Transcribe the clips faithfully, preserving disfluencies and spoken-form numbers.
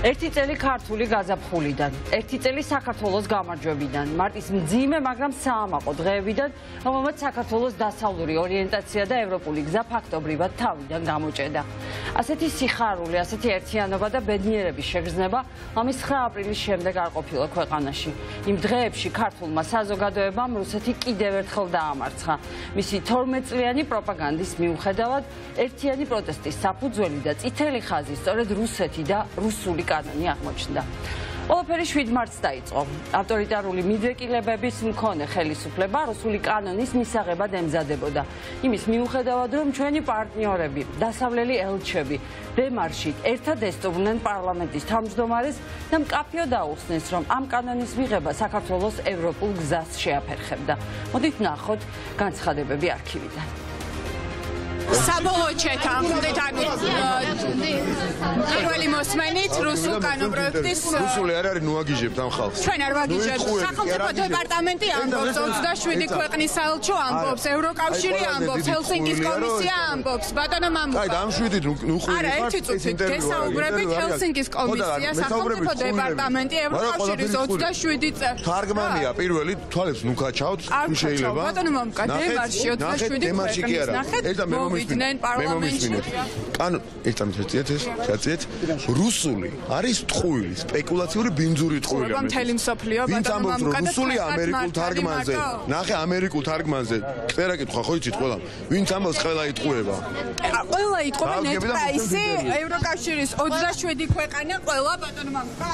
ერთი წელი ქართული გაზაფხულიდან, ერთი წელი საქართველოს გამარჯვებიდან, მარტის მძიმე, მაგრამ საამაყო დღეებიდან, რომელმაც საქართველოს დასავლური ორიენტაცია და ევროპული გზა ფაქტობრივად თავიდან გამოჭედა. ასეთი სიხარული, ასეთი ერთიანობა და ბედნიერების შეგრძნება ამის ცხრა აპრილის შემდეგ არ ყოფილა ქვეყანაში. იმ დღეებში ქართულმა საზოგადოებამ რუსეთი კიდევ ერთხელ დაამარცხა. მისი თორმეტწლიანი პროპაგანდის მიუხედავად, ერთიანი პროტესტის საფუძველი და წითელი ხაზი სწორედ რუსეთი და რუსული კანონი აღმოჩნდა. ყველაფერი შვიდ მარტს დაიწყო. ავტორიტარული მიდრეკილებების მქონე ხელისუფლება რუსული კანონის მისაღებად ემზადებოდა. იმის მიუხედავად, რომ ჩვენი პარტნიორები, დასავლელი ელჩები დემარშით ერთად ესტუმრნენ პარლამენტის თავმჯდომარეს და მკაფიოდ აუხსნეს, რომ ამ კანონის მიღება საქართველოს ევროპულ გზას შეაფერხებდა. მოდით ნახოთ განცხადებები არქივიდან. საბოლოოდ შეთანხმდით პირველი მოსმენით რუსულ კანონპროექტის რუსული არ არის ნუაგიჟებთ ამ ხალხს. ჩვენ არ ვაგიჟებთ. სახელმწიფო დეპარტამენტი ამბობს, ოცდაშვიდი ქვეყნის საელჩო ამბობს, ევროკავშირი ამბობს, ჰელსინკის კომისია ამბობს, ბატონო მამუკა. აი და ამ შვიდით ნუხვი არა, ერთი წუთით გესაუბრებით ჰელსინკის კომისია, სახელმწიფო დეპარტამენტი, ევროკავშირის ოცდაშვიდი წევრი. თარგმანია პირველი თვალებს ნუქაჩავთ, თუ შეიძლება. ბატონო მამუკა, დემარში ოცდაშვიდი ქვეყნის ნახეთ. ვიდნენ პარლამენტში. კანონ, ერთ ამით ეს, შეაწიეთ, რუსული არის ტყუილი, სპეკულაციური ბინძური ტყუილი. ხომ მთელი მსოფლიო ბატონო მამუკა და რუსული ამერიკულ თარგმანზე, ნახე ამერიკულ თარგმანზე. წერა კითხვა ხო იცით ყველა? ვინც ამბობს ყველა იტყუება. ყველა იტყუება ნეტპრაისი, ევროკავშირის ოცდაშვიდი ქვეყანა ყველა ბატონო მამუკა.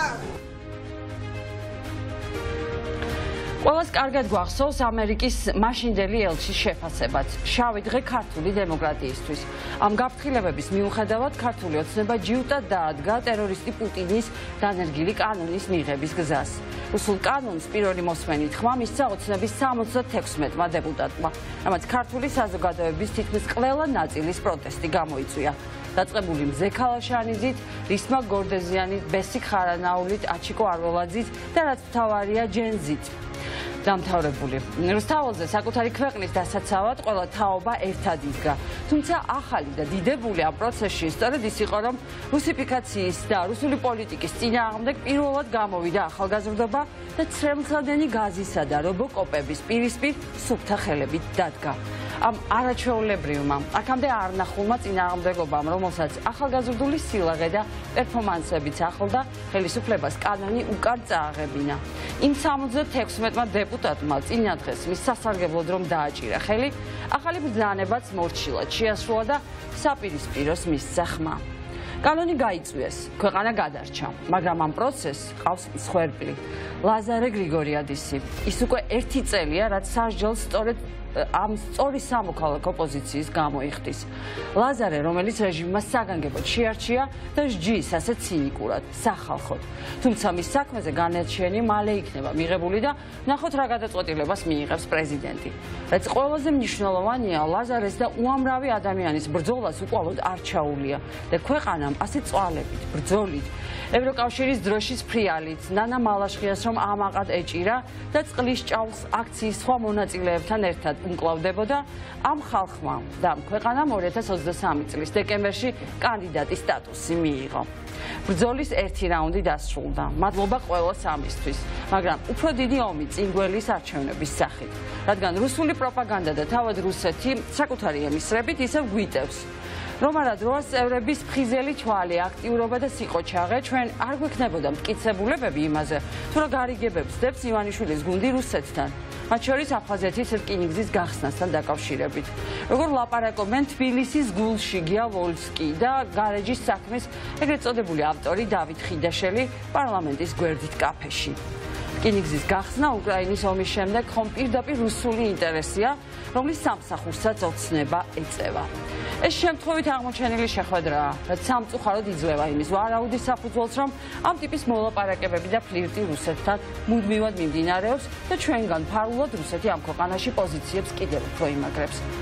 ყველას კარგად გვახსოვს ამერიკის მაშინდელი ელჩის შეფასებაც. შავი დღე ქართული დემოკრატიისთვის. ამ გაფრთხილებების მიუხედავად ქართული ოცნება ჯიუტად დაადგა ტერორისტი პუტინის დანერგილი კანონის მიღების გზას. რუსულ კანონს პირველი მოსმენით ხმა მისცა ოცნების სამოცდათექვსმეტმა დეპუტატმა, რამაც ქართული საზოგადოების თითქმის ყველა ნაწილის პროტესტი გამოიწვია. დაწყებული მზე ქალაშანიძით, რისმა გორდეზიანით, ბესიკ ხარანაულით, აჩიკო არველაძით და რაც მთავარია ჯენზით. დამთავრებული. რუსთაველზე საკუთარი ქვეყნის დასაცავად ყველა თაობა ერთად იდგა. თუმცა ახალი და დიდებული ამ პროცესში სწორედ ის იყო, რომ რუსიფიკაციის და რუსული პოლიტიკის წინააღმდეგ პირველად გამოვიდა ახალგაზრდობა და ცრემლსადენი გაზისა და რობოკოპების პირისპირ სუფთა ხელებით დადგა. ამ არაჩვეულებრივმა, აქამდე არ ნახულმა წინააღმდეგობამ, რომელსაც ახალგაზრდული სილაღე და პერფორმანსებიც ახლდა, ხელისუფლებას კანონი უკან წააღებინა. იმ სამოცდათექვსმეტმა დეპუტატმა წინადღეს მის სასარგებლოდ რომ დააჭირა ხელი, ახალი ბრძანებაც მორჩილად შეასრულა და საპირისპიროს მისცა ხმა. კანონი გაიწვიეს, ქვეყანა გადარჩა, მაგრამ ამ პროცესს ყავს მსხვერპლი. ლაზარე გრიგორიადისი, ის უკვე ერთი წელია, რაც სასჯელს სწორედ ამ სწორი სამოქალაქო პოზიციის გამოიხდის. ლაზარე, რომელიც რეჟიმმა საგანგებოდ შეარჩია და სჯის ასეთ ცინიკურად, სახალხოდ. თუმცა მის საქმეზე განაჩენი მალე იქნება მიღებული და ნახოთ რა გადაწყვეტილებას მიიღებს პრეზიდენტი. რაც ყველაზე მნიშვნელოვანია, ლაზარეს და უამრავი ადამიანის ბრძოლას უკვალოდ არ ჩაუვლია და ქვეყანამ ასე წვალებით, ბრძოლით, ევროკავშირის დროშის ფრიალით, ნანა მალაშხიას რომ ამაყად ეჭირა და წყლის ჭავლს აქციის სხვა მონაწილეებთან ერთად უმკლავდებოდა, ამ ხალხმა და ამ ქვეყანამ ორი ათას ოცდასამი წლის დეკემბერში კანდიდატის სტატუსი მიიღო. ბრძოლის ერთი რაუნდი დასრულდა. მადლობა ყველას ამისთვის, მაგრამ უფრო დიდი ომი წინ გველის არჩევნების სახით, რადგან რუსული პროპაგანდა და თავად რუსეთი საკუთარი ემისრებით ისევ გვიტევს, რომ არა დროას წევრების ფხიზელი თვალი, აქტიურობა და სიყოჩაღე ჩვენ არ გვექნებოდა მტკიცებულებები იმაზე, თუ რა გარიგებებს დებს ივანიშვილის გუნდი რუსეთთან, მათ შორის აფხაზეთის რკინიგზის გახსნასთან დაკავშირებით. როგორ ლაპარაკობენ თბილისის გულში გია ვოლსკი და გარეჯის საქმის ეგრეთ წოდებული ავტორი დავით ხიდაშელი პარლამენტის გვერდით კაფეში. რკინიგზის გახსნა უკრაინის ომის შემდეგ ხომ პირდაპირ რუსული ინტერესია, რომლის სამსახურსაც ოცნება ეწევა. ეს შემთხვევით აღმოჩენილი შეხვედრაა, რაც სამწუხაროდ იძლევა იმის ვარაუდის საფუძველს, რომ ამ ტიპის მოლაპარაკებები და ფლირტი რუსეთთან მუდმივად მიმდინარეობს და ჩვენგან ფარულად რუსეთი ამ ქვეყანაში პოზიციებს კიდევ უფრო იმაგრებს.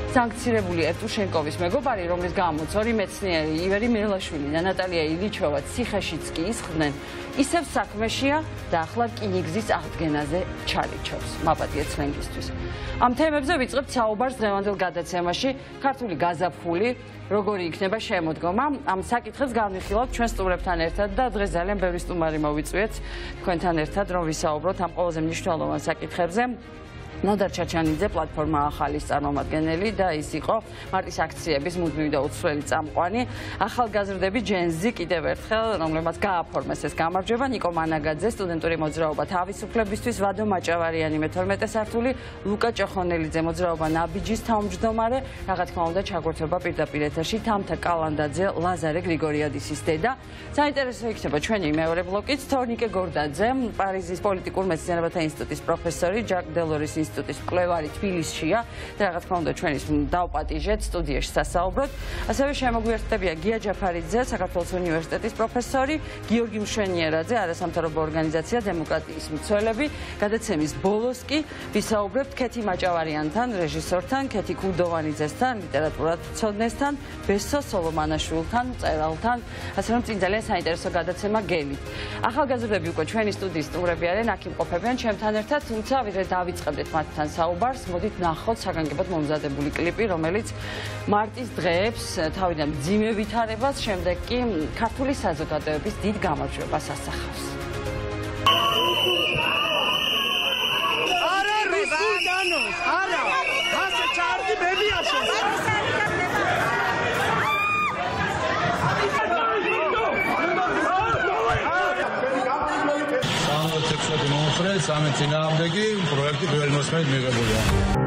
სანქცირებული ევტუშენკოვის მეგობარი, რომლის გამოც ორი მეცნიერი, ივერი მერლაშვილი და ნატალია ილიჩოვა ციხეშიც კი ისხდნენ, ისევ საქმეშია და ახლა რკინიგზის აღდგენაზე ჩარიჩობს. მაპატია ცლენგისთვის. ამ თემებზე ვიწყებთ საუბარს დღევანდელ გადაცემაში. ქართული გაზაფხული, როგორი იქნება შემოდგომა, ამ საკითხებს განვიხილავთ ჩვენ სტუმრებთან ერთად და დღეს ძალიან ბევრი სტუმარი მოვიწვიეთ თქვენთან ერთად, რომ ვისაუბროთ ამ ყველაზე მნიშვნელოვან საკითხებზე. ნოდარ ჩაჩანიძე, პლატფორმა ახალის წარმომადგენელი და ის იყო მარტის აქციების მუდმივი და უცვლელი წამყვანი. ახალგაზრდები ჯენზი კიდევ ერთხელ, რომლებმაც გააფორმეს ეს გამარჯვება, ნიკო მანაგაძე, სტუდენტური მოძრაობა თავისუფლებისთვის, ვადო მაჭავარიანი მეთორმეტე სართული, ლუკა ჭოხონელიძე, მოძრაობა ნაბიჯის თავმჯდომარე, რა თქმა უნდა ჩაგვერთვება პირდაპირ ეთერში თამთა კალანდაძე, ლაზარე გრიგორიადისის დედა. საინტერესო იქნება ჩვენი მეორე ბლოკიც, თორნიკე გორდაძე, პარიზის პოლიტიკურ მეცნიერებათა ინსტიტუტის პროფესორი, ჯაკ დელორის ინსტიტუტის მკვლევარი თბილისშია და რა თქმა უნდა ჩვენის დავპატიჟეთ სტუდიაში სასაუბროთ. ასევე შემოგვიერთდებია გია ჯაფარიძე, საქართველოს უნივერსიტეტის პროფესორი, გიორგი მშვენიერაძე, არასამთავრობო ორგანიზაცია დემოკრატიის მცველები. გადაცემის ბოლოს კი ვისაუბრებთ ქეთი მაჭავარიანთან, რეჟისორთან, ქეთი ქულდოვანიძესთან, ლიტერატურათმცოდნესთან, ბესო სოლომანაშვილთან, მწერალთან, ასე რომ წინ ძალიან საინტერესო გადაცემა გელით. ახალგაზრდები უკვე ჩვენი სტუდიის სტუმრები არიან, აქ იმყოფებიან ჩემთან ერთად, თუმცა ვიდრე დავიწყებდეთ მათთან საუბარს, მოდით ნახოთ საგანგებოდ მომზადებული კლიპი, რომელიც მარტის დღეებს თავიდან მძიმე ვითარებას, შემდეგ კი ქართული საზოგადოების დიდ გამარჯვებას ასახავს. არა რუსულ დანოს, არა, ასე ჩარდი ბებიაშენ. სამოცდაექვსი მომხრე, სამი წინააღმდეგი პროექტი პირველ მოსმენით მიღებულია.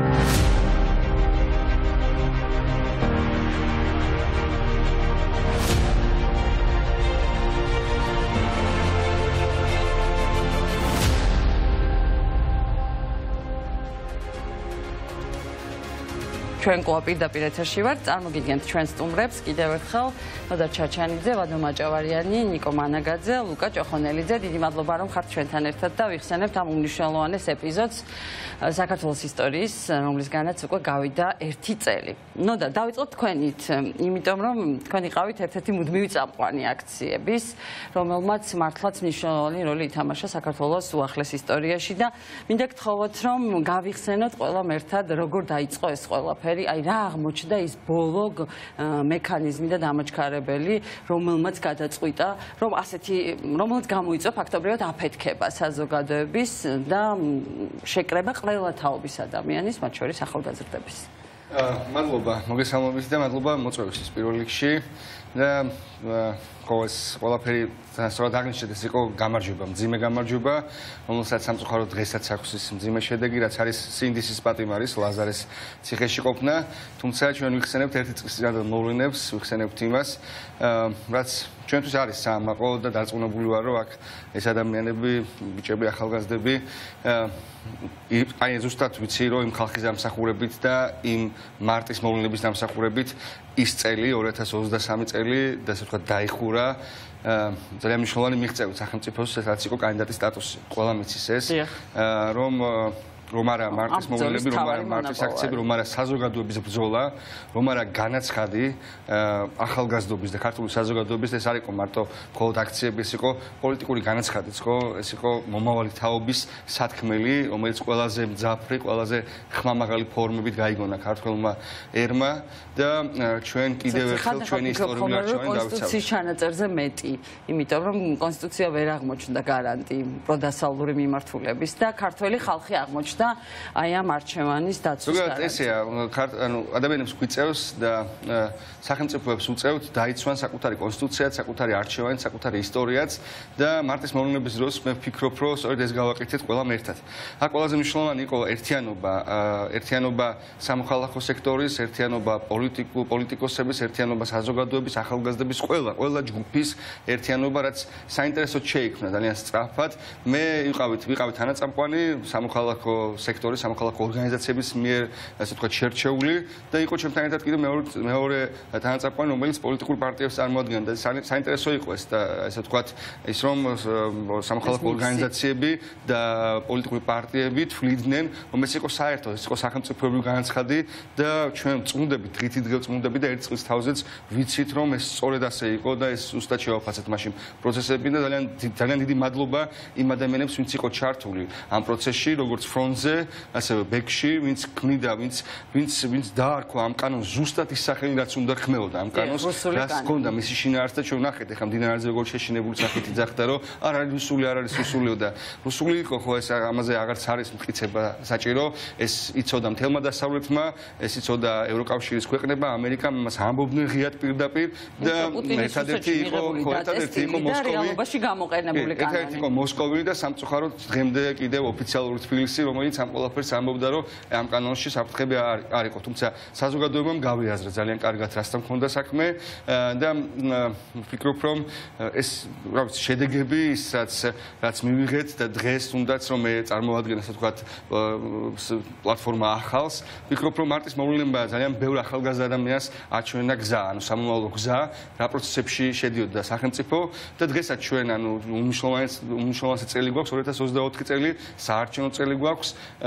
ჩვენ ყოა პირდაპირ ეთერში ვართ, წარმოგიდგენთ ჩვენ სტუმრებს კიდევ ერთხელ, ნოდარ ჩაჩანიძე, ვადო მაჭავარიანი, ნიკო მანაგაძე, ლუკა ჭოხონელიძე. დიდი მადლობა რომ ხართ ჩვენთან ერთად და ვიხსენებთ ამ უმნიშვნელოვანეს ეპიზოდს საქართველოს ისტორიის, რომლისგანაც უკვე გავიდა ერთი წელი. ნოდარ, დავიწყოთ თქვენით, იმიტომ რომ თქვენ იყავით ერთ-ერთი მუდმივი წამყვანი აქციების, რომელმაც მართლაც მნიშვნელოვანი როლი ითამაშა საქართველოს უახლეს ისტორიაში და მინდა გთხოვოთ, რომ გავიხსენოთ ყველამ ერთად, როგორ დაიწყო ეს ყველაფერი. აი რა აღმოჩნდა ის ბოლო მექანიზმი და დამაჩქარებელი, რომელმაც გადაწყვიტა, რომ ასეთი, რომელმაც გამოიწვია ფაქტობრივად აფეთქება საზოგადოების და შეკრება ყველა თაობის ადამიანის, მათ შორის ახალგაზრდების. მადლობა მოგესალმებით და მადლობა მოწვევისთვის პირველ რიგში და ყოველს ყველაფერი სწორად აღნიშნეთ, ეს იყო გამარჯვება, მძიმე გამარჯვება, რომელსაც სამწუხაროდ დღესაც აქვს ის მძიმე შედეგი, რაც არის სინდისის პატიმარის, ლაზარეს ციხეში ყოფნა, თუმცა ჩვენ ვიხსენებთ ერთი წლის წინანდელ მოვლენებს, ვიხსენებთ იმას, რაც ჩვენთვის არის საამაყო და დარწმუნებული ვარ, რომ აქ ეს ადამიანები, ბიჭები, ახალგაზრდები, აი ზუსტად ვიცი, რომ იმ ხალხის დამსახურებით და იმ მარტის მოვლენების დამსახურებით ის წელი, ორი ათას ოცდასამი წელი და ასე ვთქვათ დაიხურა ძალიან მნიშვნელოვანი მიღწევით სახელმწიფოს, რაც იყო კანდიდატის სტატუსი. ყველა მიცის ეს, რომ რომ არა მარტის მოვლენები, რომ არა მარტის აქციები, რომ არა საზოგადოების ბრძოლა, რომ არა განაცხადი ახალგაზრდობის და ქართული საზოგადოების, ეს არ იყო მარტო მხოლოდ აქციები, ეს იყო პოლიტიკური განაცხადიც, ხო? ეს იყო მომავალი თაობის სათქმელი, რომელიც ყველაზე მძაფრი, ყველაზე ხმამაღალი ფორმებით გაიგონა ქართველმა ერმა და ჩვენ კიდევ ერთხელ ჩვენი ისტორიული არჩევანი დავიცავთ. კონსტიტუციის ჩანაწერზე მეტი, იმიტომ რომ კონსტიტუცია ვერ აღმოჩნდა გარანტი პროდასალური მიმართულების და ქართველი ხალხი აღმოჩნდა აი ამ არჩევანის დაცვის. ზოგადად ესეა, ანუ ადამიანებს გვიწევს და სახელმწიფოებს უწევთ დაიცვან საკუთარი კონსტიტუციაც, საკუთარი არჩევანიც, საკუთარი ისტორიაც და მარტის მოვლენების დროს მე ვფიქრობ, რომ სწორედ ეს გავაკეთეთ ყველამ ერთად. აქ ყველაზე მნიშვნელოვანი იყო ერთიანობა, ერთიანობა სამოქალაქო სექტორის, ერთიანობა პოლიტიკურ პოლიტიკოსების, ერთიანობა საზოგადოების, ახალგაზრდების, ყველა, ყველა ჯგუფის ერთიანობა, რაც საინტერესოდ შეიქმნა ძალიან სწრაფად. მე ვიყავით, ვიყავით თანაწამყვანი სამოქალაქო სექტორის სამოქალაქო ორგანიზაციების მიერ ასე ვთქვათ შერჩეული და იყო ჩემთან ერთად კიდევ მეორე მეორე თანაწამყვანი რომელიც პოლიტიკურ პარტიებს წარმოადგენდა და საინტერესო იყო ეს და ასე ვთქვათ ის რომ სამოქალაქო ორგანიზაციები და პოლიტიკური პარტიები თვლიდნენ რომ ეს იყო საერთო ეს იყო სახელმწიფოებრივი განაცხადი და ჩვენ წუნდებით დღითი დღე წუნდებით და ერთ წლის თავზეც ვიცით რომ ეს სწორედ ასე იყო და ეს ზუსტად შევაფასეთ მაშინ პროცესები და ძალიან ძალიან დიდი მადლობა იმ ადამიანებს ვინც იყო ჩართული ამ პროცესში როგორც ფრონტზე ასევე ბექში ვინც ქმნიდა ვინც ვინც ვინც დაარქვა ამ კანონს ზუსტად ის სახელი რაც უნდა ხმეოდა ამ კანონს რაც ჰქონდა მისი შინაარსი და ჩვენ ვნახეთ ახლა მდინარეზე როგორ შეშინებული სახით იძახდა რომ არ არის რუსული არ არის რუსულიო და რუსული იყო ხო ეს ამაზე აღარც არის მტკიცება საჭირო ეს იცოდა მთელმა დასავლეთმა ეს იცოდა ევროკავშირის ქვეყნებმა ამერიკამ მას ამბობდნენ ღიად პირდაპირ და ერთადერთი იყო ხო ერთადერთი იყო მოსკოვი რეალობაში გამოყენებული კანონი ერთადერთი იყო მოსკოვი და სამწუხაროდ დღემდე კიდევ ოფიციალური თბილისი რომელიც ამ ყველაფერს ამბობდა რომ ამ კანონში საფრთხები არ იყო თუმცა საზოგადოებამ გავიაზრა ძალიან კარგად რასთან ჰქონდა საქმე და ვფიქრობ რომ ეს რა ვიცი შედეგები ის რაც რაც მივიღეთ და დღეს თუნდაც რომ მე წარმოვადგენ ასე ვთქვათ პლატფორმა ახალს ვფიქრობ რომ მარტის მოვლენა ძალიან ბევრ ახალგაზრდა ადამიანს აჩვენა გზა ანუ სამომავლო გზა რა პროცესებში შედიოდა სახელმწიფო და დღესაც ჩვენ ანუ უმნიშვნელოვანეს უმნიშვნელოვანესი წელი გვაქვს ორი ათას ოცდაოთხი წელი საარჩევნო წელი გვაქვს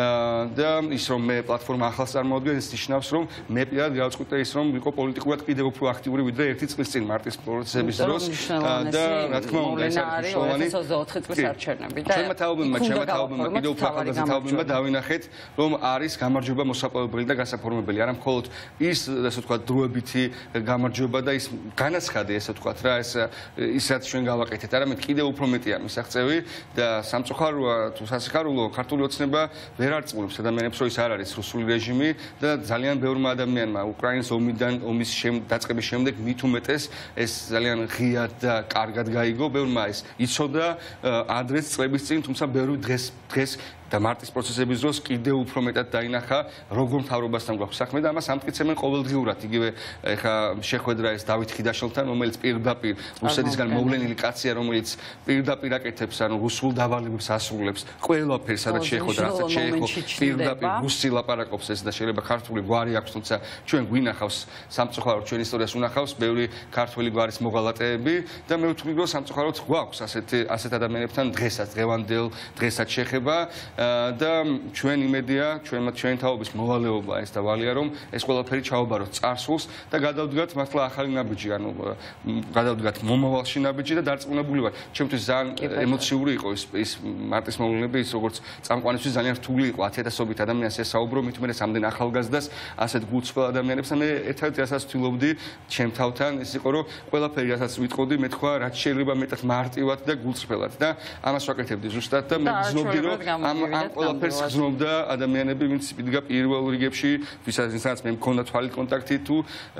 და ის რომ მე პლატფორმა ახალს წარმოვადგენ ის ნიშნავს რომ მე პირადად გავწყვიტე ის რომ ვიყო პოლიტიკურად კიდევ უფრო აქტიური ვიდრე ერთი წლის წინ მარტის პროცესების დროს და რა თქმა უნდა ეს არის ორი ათას ოცდაოთხი წლის არჩევნები და ჩემმა თაობებმა ჩემმა თაობებმა კიდევ უფრო ახალგაზრდა თაობებმა დავინახეთ რომ არის გამარჯვება მოსაპოვებელი და გასაფორმებელი არა მხოლოდ ის ასე ვთქვათ დროებითი გამარჯვება და ის განაცხადი ასე ვთქვათ რა ეს ის რაც ჩვენ გავაკეთეთ არამედ კიდევ უფრო მეტია მისაღწევი და სამწუხაროა თუ სასიხარულო ქართული ოცნება ვერ არწმუნებს ადამიანებს რომ ის არ არის რუსული რეჟიმი და ძალიან ბევრმა ადამიანმა უკრაინის ომიდან ომის დაწყების შემდეგ მით უმეტეს ეს ძალიან ღიად და კარგად გაიგო ბევრმა ეს იცოდა ადრეს წლების წინ თუმცა ბევრი დღეს დღეს და მარტის პროცესების დროს კიდევ უფრო მეტად დაინახა როგორ მთავრობასთან გვაქვს საქმე და ამას ამტკიცებენ ყოველდღიურად იგივე ეხა შეხვედრა ეს დავით ხიდაშელთან რომელიც პირდაპირ რუსეთისგან მოვლენილი კაცია რომელიც პირდაპირ აკეთებს ანუ რუსულ დავალებებს ასრულებს ყველაფერს სადაც შეხვედრა რასაც შეეხო პირდაპირ რუსი ლაპარაკობს ეს და შეიძლება ქართული გვარი აქვს თუმცა ჩვენ გვინახავს სამწუხაროდ ჩვენ ისტორიას უნახავს ბევრი ქართველი გვარის მოღალატეები და მე ვთვლი რომ სამწუხაროდ გვაქვს ასეთი ასეთ ადამიანებთან დღესაც დღევანდელ დღესაც შეხება და ჩვენ იმედია ჩვენ ჩვენ თაობის მოვალეობა ეს და ვალია რომ ეს ყველაფერი ჩაობაროთ წარსულს და გადავდგათ მართლა ახალი ნაბიჯი ანუ გადავდგათ მომავალში ნაბიჯი და დარწმუნებული ვარ ჩემთვის ძალიან ემოციური იყო ის ის მარტის მოვლენები ის როგორც წამყვანისთვის ძალიან რთული იყო ათიათასობით ადამიანს ესაუბრო მით უმეტეს ამდენ ახალგაზრდას ასეთ გულწრფელ ადამიანებს და მე ერთადერთი რასაც ვთვლობდი ჩემ თავთან ის იყო რომ ყველაფერი რასაც ვიტყოდი მე თქვა რაც შეიძლება მეტად მარტივად და გულწრფელად და ამას ვაკეთებდი ზუსტად და მე გზნობდი რომ ამ ამ ყველაფერს გზნობდა ადამიანები ვინც იდგა პირველ რიგებში ვისაც მე მქონდა თვალით კონტაქტი თუ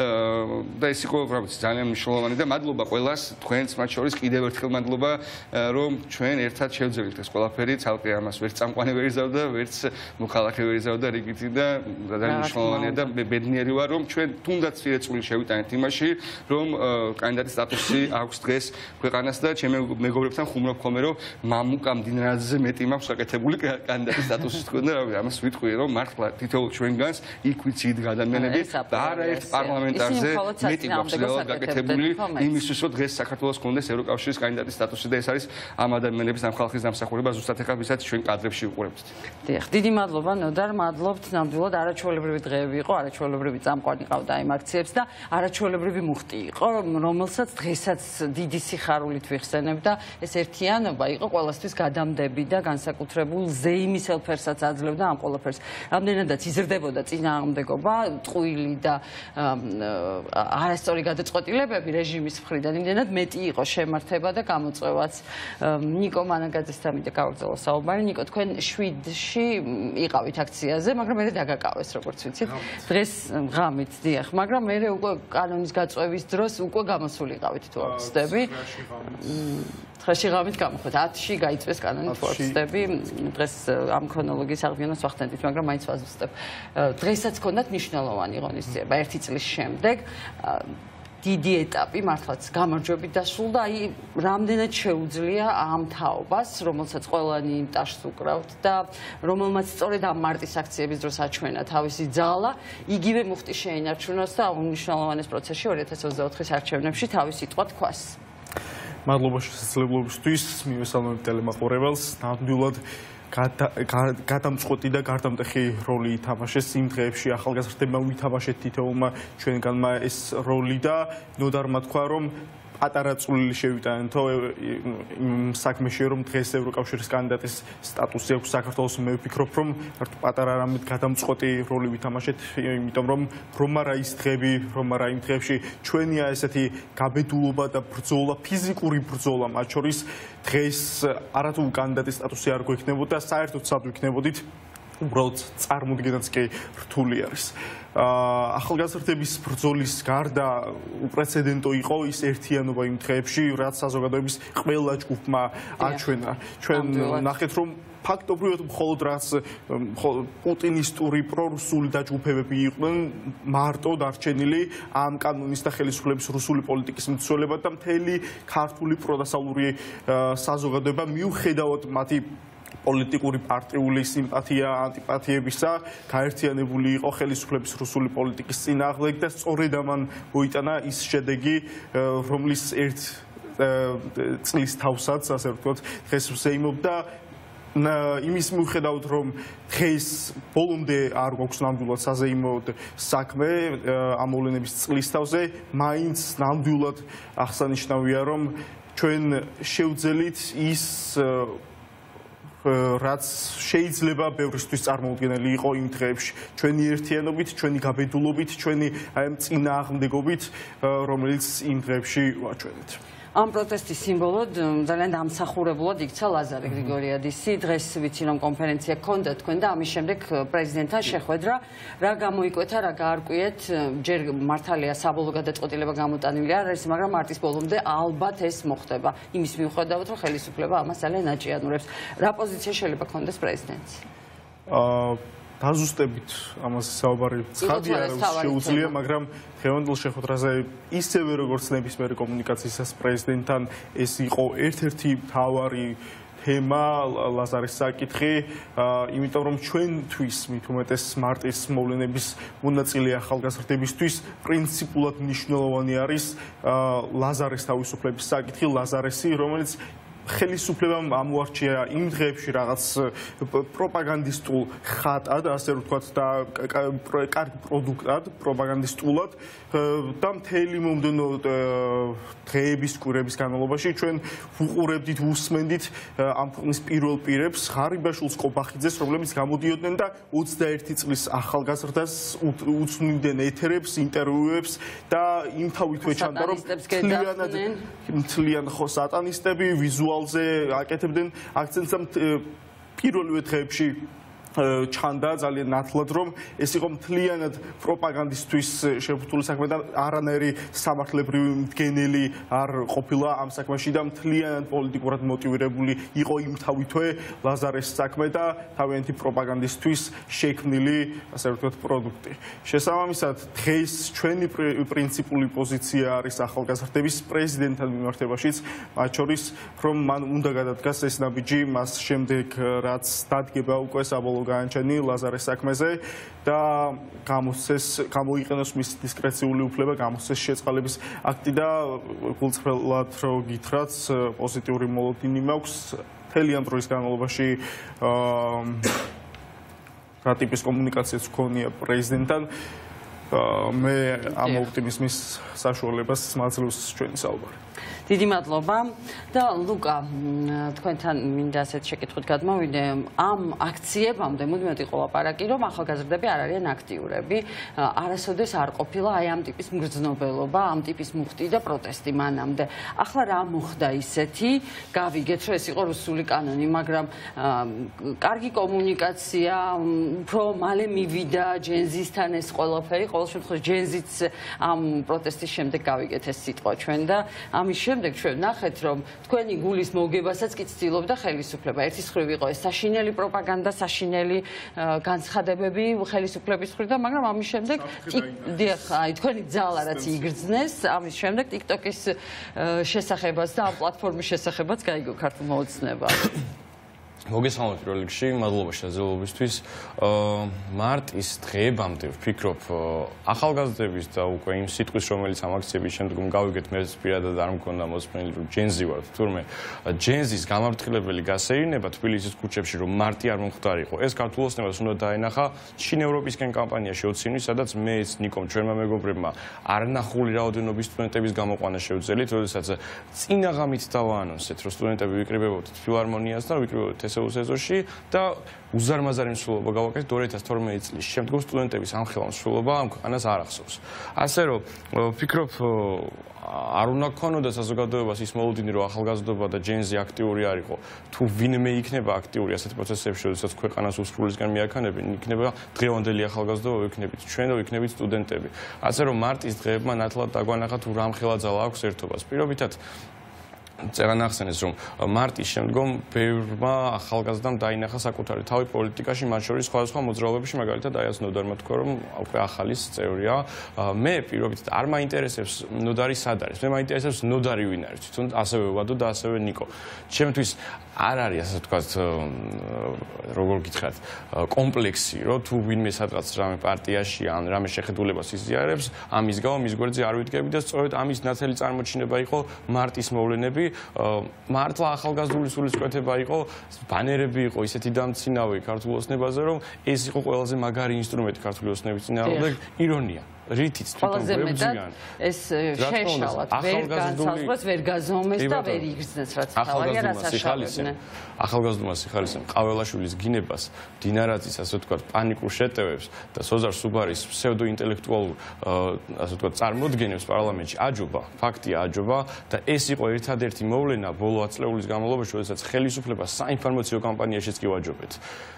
და ეს იყო რა ვიცი ძალიან მნიშვნელოვანი და მადლობა ყველას თქვენს მათ შორის კიდევ ერთხელ მადლობა რომ ჩვენ ერთად შევძლებთ ეს ყველაფერი ცალკე ამას ვერც წამყვანი ვერ იზავდა ვერც მოქალაქე ვერ იზავდა რიგითი და ძალიან მნიშვნელოვანია და მე ბედნიერი ვარ რომ ჩვენ თუნდაც წირეწული შევიტანეთ იმაში რომ კანდიდატის სტატუსი აქვს დღეს ქვეყანას და ჩემი მეგობრებთან ხუმრობ ხოლმე რომ მამუკა მდინარეზე მეტი მაქვს გაკეთებული კანდიდატის სტატუსის თქვენ და ამას ვიტყვი რომ მართლა თითოეულ ჩვენგანს იქ ვიცი იდგა ადამიანები და არაერთ პარლამენტარზე მეტი გვაქვს რეალურად გაკეთებული იმისთვის რომ დღეს საქართველოს გქონდეს ევროკავშირის კანდიდატის სტატუსი და ეს არის ამ ადამიანების ამ ხალხის დამსახურება ზუსტად ახლა ვისაც ჩვენ კადრებში უყურებთ. დიახ, დიდი მადლობა ნოდარ, მადლობთ ნამდვილად არაჩვეულებრივი დღეები იყო, არაჩვეულებრივი წამყვანი ყავდა იმ აქციებს და არაჩვეულებრივი მუხტი იყო, რომელსაც დღესაც დიდი სიხარულით ვიხსენებ და ეს ერთიანობა იყო ყველასთვის გადამდები და განსაკუთრებულ ზეიმის ელფერსაც აძლევდა ამ ყველაფერს. რამდენადაც იზრდებოდა წინააღმდეგობა, ტყუილი და არასწორი გადაწყვეტილებები რეჟიმის მხრიდან, იმდენად მეტი იყო შემართება და გამოწვევაც. ნიკო მანაგაძესთან მინდა გავაგრძელო საუბარი. ნიკო, თქვენ შვიდში იყავით აქციაზე, მაგრამ მე დაგაკავეს, როგორც ვიცით. დღეს ღამით, დიახ, მაგრამ მე უკვე კანონის გაწვევის დროს უკვე გამოსული იყავით თუ არ ვცდები. ცხრაში ღამით გამოხდეთ, ათში გაიწვიეს კანონი თუ არ ვცდები. დღეს ამ ქრონოლოგიის აღდგენას ვახდენდით, მაგრამ მაინც ვაზუსტებ. დღესაც გქონდათ მნიშვნელოვანი ღონისძიება ერთი წლის შემდეგ. დიდი ეტაპი მართლაც გამარჯვებით დასრულდა, აი რამდენად შეუძლია ამ თაობას, რომელსაც ყველანი ტაშს უკრავთ და რომელმაც სწორედ ამ მარტის აქციების დროს აჩვენა თავისი ძალა, იგივე მუხტი შეინარჩუნოს და უმნიშვნელოვანეს პროცესში ორი ათას ოცდაოთხის არჩევნებში თავის სიტყვა თქვას. მადლობა შესაძლებლობისთვის, მივესალმებით ტელემაყურებელს, ნამდვილად გადამწყვეტი და გარდამტეხი როლი ითამაშეს იმ დღეებში ახალგაზრდებმა ვითამაშეთ თითოეულმა ჩვენგანმა ეს როლი და ნოდარმა თქვა რომ პატარა წვლილი შევიტანეთო იმ საქმეში რომ დღეს ევროკავშირის კანდიდატის სტატუსი აქვს საქართველოს მე ვფიქრობ რომ პატარა რამე გადამწყვეტი როლი ვითამაშეთ იმიტომ რომ რომ არა ის დღები რომ არა იმ დღეებში ჩვენია ესეთი გაბედულობა და ბრძოლა ფიზიკური ბრძოლა მათ შორის დღეს არათუ კანდიდატის სტატუსი არ გვექნებოდა საერთოდ სად ვიქნებოდით უბრალოდ წარმოდგენაც კი რთული არის. ახალგაზრდების ბრძოლის გარდა უპრეცედენტო იყო ის ერთიანობა იმ დღეებში, რაც საზოგადოების ყველა ჯგუფმა აჩვენა. ჩვენ ნახეთ რომ ფაქტობრივად მხოლოდ რაც პუტინისტური პრორუსული დაჯგუფებები იყვნენ მარტო დარჩენილი ამ კანონის და ხელისუფლების რუსული პოლიტიკის მცველებად და მთელი ქართული პროდასავლური საზოგადოება მიუხედავად მათი პოლიტიკური პარტიული სიმპათია, ანტიპათიებისა, გაერთიანებული იყო ხელისუფლების რუსული პოლიტიკის წინააღმდეგ და სწორედ ამან მოიტანა ის შედეგი, რომლის ერთ წლის თავსაც, ასე ვთქვათ, დღეს ვზეიმობდა იმის მიუხედავად რომ დღეს ბოლომდე არ გვაქვს ნამდვილად საზეიმოდ საქმე ამ მოვლენების წლის თავზე, მაინც ნამდვილად აღსანიშნავია რომ ჩვენ შევძელით ის რაც შეიძლება ბევრისთვის წარმოუდგენელი იყო იმ დღეებში ჩვენი ერთიანობით, ჩვენი გაბედულობით, ჩვენი აი ამ წინააღმდეგობით, რომელიც იმ დღეებში ვაჩვენეთ. ამ პროტესტის სიმბოლოდ ძალიან დამსახურებულად იქცა ლაზარე გრიგორიადისი. დღეს ვიცი რომ კონფერენცია ჰქონდა თქვენ და ამის შემდეგ პრეზიდენტთან შეხვედრა. რა გამოიკვეთა, რა გაარკვიეთ, ჯერ მართალია საბოლოო გადაწყვეტილება გამოტანილი არ არის, მაგრამ მარტის ბოლომდე ალბათ ეს მოხდება. იმის მიუხედავად რომ ხელისუფლება ამას ძალიან აჭიანურებს. რა პოზიცია შეიძლება ქონდეს პრეზიდენტს? დაზუსტებით ამაზე საუბარი ცხადი არ შეუძლია, მაგრამ დღევანდელ შეხვედრაზე ისევე როგორც ნებისმიერი კომუნიკაციისას პრეზიდენტთან ეს იყო ერთ-ერთი მთავარი თემა ლაზარის საკითხი, იმიტომ რომ ჩვენთვის მით უმეტეს მარტის მოვლენების მონაწილე ახალგაზრდებისთვის პრინციპულად მნიშვნელოვანი არის ლაზარის თავისუფლების საკითხი, ლაზარესი, რომელიც ხელისუფლებამ ამოარჩია იმ დღეებში რაღაც პროპაგანდისტულ ხატად, ასე ვთქვათ და კარგ პროდუქტად, პროპაგანდისტულად და მთელი მომდენო დღეების კვირების განმავლობაში ჩვენ ვუყურებდით, უსმენდით ამ ქვეყნის პირველ პირებს, ღარიბაშვილს ყობახიძეს, რომლებიც გამოდიოდნენ და ოცდაერთი წლის ახალგაზრდას უცნდნენ ეთერებს, ინტერვიუებს და იმ თავითვე ჩანდა რომ მთლიანად მთლიან ხო სატანისტები ვიზუალ აკეთებდნენ აქცენტს პირველივე დღეებში ჩანდა ძალიან ნათლად რომ ეს იყო მთლიანად პროპაგანდისტვის შეფუთული საქმე და არანაირი სამართლებრივი მდგენელი არ ყოფილა ამ საქმეში და მთლიანად პოლიტიკურად მოტივირებული იყო იმ თავითვე ლაზარეს საქმე და თავიანთი პროპაგანდისტვის შექმნილი ასე ვთქვათ პროდუქტი. შესაბამისად დღეს ჩვენი პრინციპული პოზიცია არის ახალგაზრდების პრეზიდენტთან მიმართებაშიც, მათ შორის რომ მან უნდა გადადგას ეს ნაბიჯი მას შემდეგ რაც დადგება უკვე საბოლოო განაჩენი ლაზარეს საქმეზე და გამოსცეს გამოიყენოს მის დისკრეციული უფლება, გამოსცეს შეწყალების აქტი და გულწრფელად რო გითხრათ, პოზიტიური მოლოდინი მაქვს მთელი ამ დროის განმავლობაში რა ტიპის კომუნიკაციაც ჰქონია პრეზიდენტთან. მე ამ ოპტიმიზმის საშუალებას მაძლევს ჩვენი საუბარი. დიდი მადლობა და ლუკა თქვენთან მინდა ასეთ შეკითხვით გადმოვიდე ამ აქციებამდე მუდმივად იყო ლაპარაკი რომ ახალგაზრდები არ არიან აქტიურები არასოდეს არ ყოფილა აი ამ ტიპის მგრძნობელობა ამ ტიპის მუხტი და პროტესტი მანამდე ახლა რა მოხდა ისეთი გავიგეთ რომ ეს იყო რუსული კანონი მაგრამ კარგი კომუნიკაცია უფრო მალე მივიდა ჯენზისთან ეს ყველაფერი ყოველ შემთხვევაში ჯენზიც ამ პროტესტის შემდეგ გავიგეთ ეს სიტყვა ჩვენ და ამის შემდეგ ჩვენ ნახეთ, რომ თქვენი გულის მოგებასაც კი ცდილობდა ხელისუფლება. ერთის მხრივ იყო ეს საშინელი პროპაგანდა, საშინელი განცხადებები ხელისუფლების მხრიდან, მაგრამ ამის შემდეგ დიახ, აი თქვენი ძალა რაც იგრძნეს, ამის შემდეგ TikTok-ის შესახებაც და ამ პლატფორმის შესახებაც გაიგო ქართულმა ოცნებამ. მოგესალმებით პირველ რიგში, მადლობა შესაძლებლობისთვის. მარტის დღეებამდე ვფიქრობ ახალგაზრდების და უკვე იმ სიტყვის, რომელიც ამ აქციების შემდგომ გავიგეთ, მე პირადად არ მქონდა მოსმენილი, რომ ჯენზი ვარ, თურმე ჯენზის გამართლებელი გასეირნება თბილისის ქუჩებში, რომ მარტი არ მომხდარიყო. ეს ქართულ ოცნებას უნდა დაენახა შინ ევროპისკენ კამპანია შეუცინვის, სადაც მეც ნიკომ ჩვენმა მეგობრებმა არნახული რაოდენობის სტუდენტების გამოყვანა შევძელით, როდესაც წინა ღამით დავაანონსეთ, რომ სტუდენტები ვიკრიბებოდით ფილარმონიას და ვიკრიბებოდით სეზონში და უზარმაზარი მსვლელობა გავაკეთეთ ორი ათას თორმეტი წლის შემდგომ სტუდენტების ამხელა მსვლელობა ამ ქვეყანას არ ახსოვს. ასე რომ ვფიქრობ არ უნდა გქონოდა საზოგადოებას ის მოლოდინი, რომ ახალგაზრდობა და ჯენზი აქტიური არ იყო. თუ ვინმე იქნება აქტიური ასეთ პროცესებში, როდესაც ქვეყანას უსრულისკენ მიაქანებენ, იქნება დღევანდელი ახალგაზრდობა, იქნებით ჩვენ, იქნებით სტუდენტები. ასე რომ მარტის დღეებმა ნათლად დაგვანახა თუ რამხელა ძალა აქვს ერთობას. პირობითად წერან ახსენეს, რომ მარტის შემდგომ ბევრმა ახალგაზრდამ დაინახა საკუთარი თავი პოლიტიკაში, მათ შორის სხვადასხვა მოძრაობებში, მაგალითად აიას ნოდარმა თქვა, რომ უკვე ახალის წევრია. მე პირობითად არ მაინტერესებს ნოდარი სად არის. მე მაინტერესებს ნოდარი ვინ არის, თვითონ ასევე ვადო და ასევე ნიკო. ჩემთვის არ არის ასე ვთქვათ, როგორ გითხრათ, კომპლექსი, რომ თუ ვინმე სადღაც რამე პარტიაში ან რამე შეხედულებას იზიარებს, ამის გამო მის გვერდზე არ ვიდგები და სწორედ ამის ნათელი წარმოჩინება იყო მარტის მოვლენები. მართლა ახალგაზრდული სულისკვეთება იყო, ბანერები იყო ისეთი დამცინავი ქართულ ოცნებაზე, რომ ეს იყო ყველაზე მაგარი ინსტრუმენტი ქართული ოცნების წინააღმდეგ. ირონია რითიც თვითონ გვებზიან ეს შეშალათ ვერ განსაზღვრეს, ვერ გაზომეს და ვერ იგრძნეს, რაც თავია რასაშალებდნენ. ახალგაზრდულმა სიხარისემ ყაველაშვილის გინებას, დინარაძის ასე ვთქვათ პანიკურ შეტევებს და სოზარ სუბარის ფსევდოინტელექტუალურ ასე ვთქვათ წარმოდგენებს პარლამენტში აჯობა, ფაქტია აჯობა და ეს იყო ერთადერთი მოვლენა ბოლო ათი წლების განმავლობაში, როდესაც ხელისუფლება საინფორმაციო კამპანიაშიც კი ვაჯობეთ.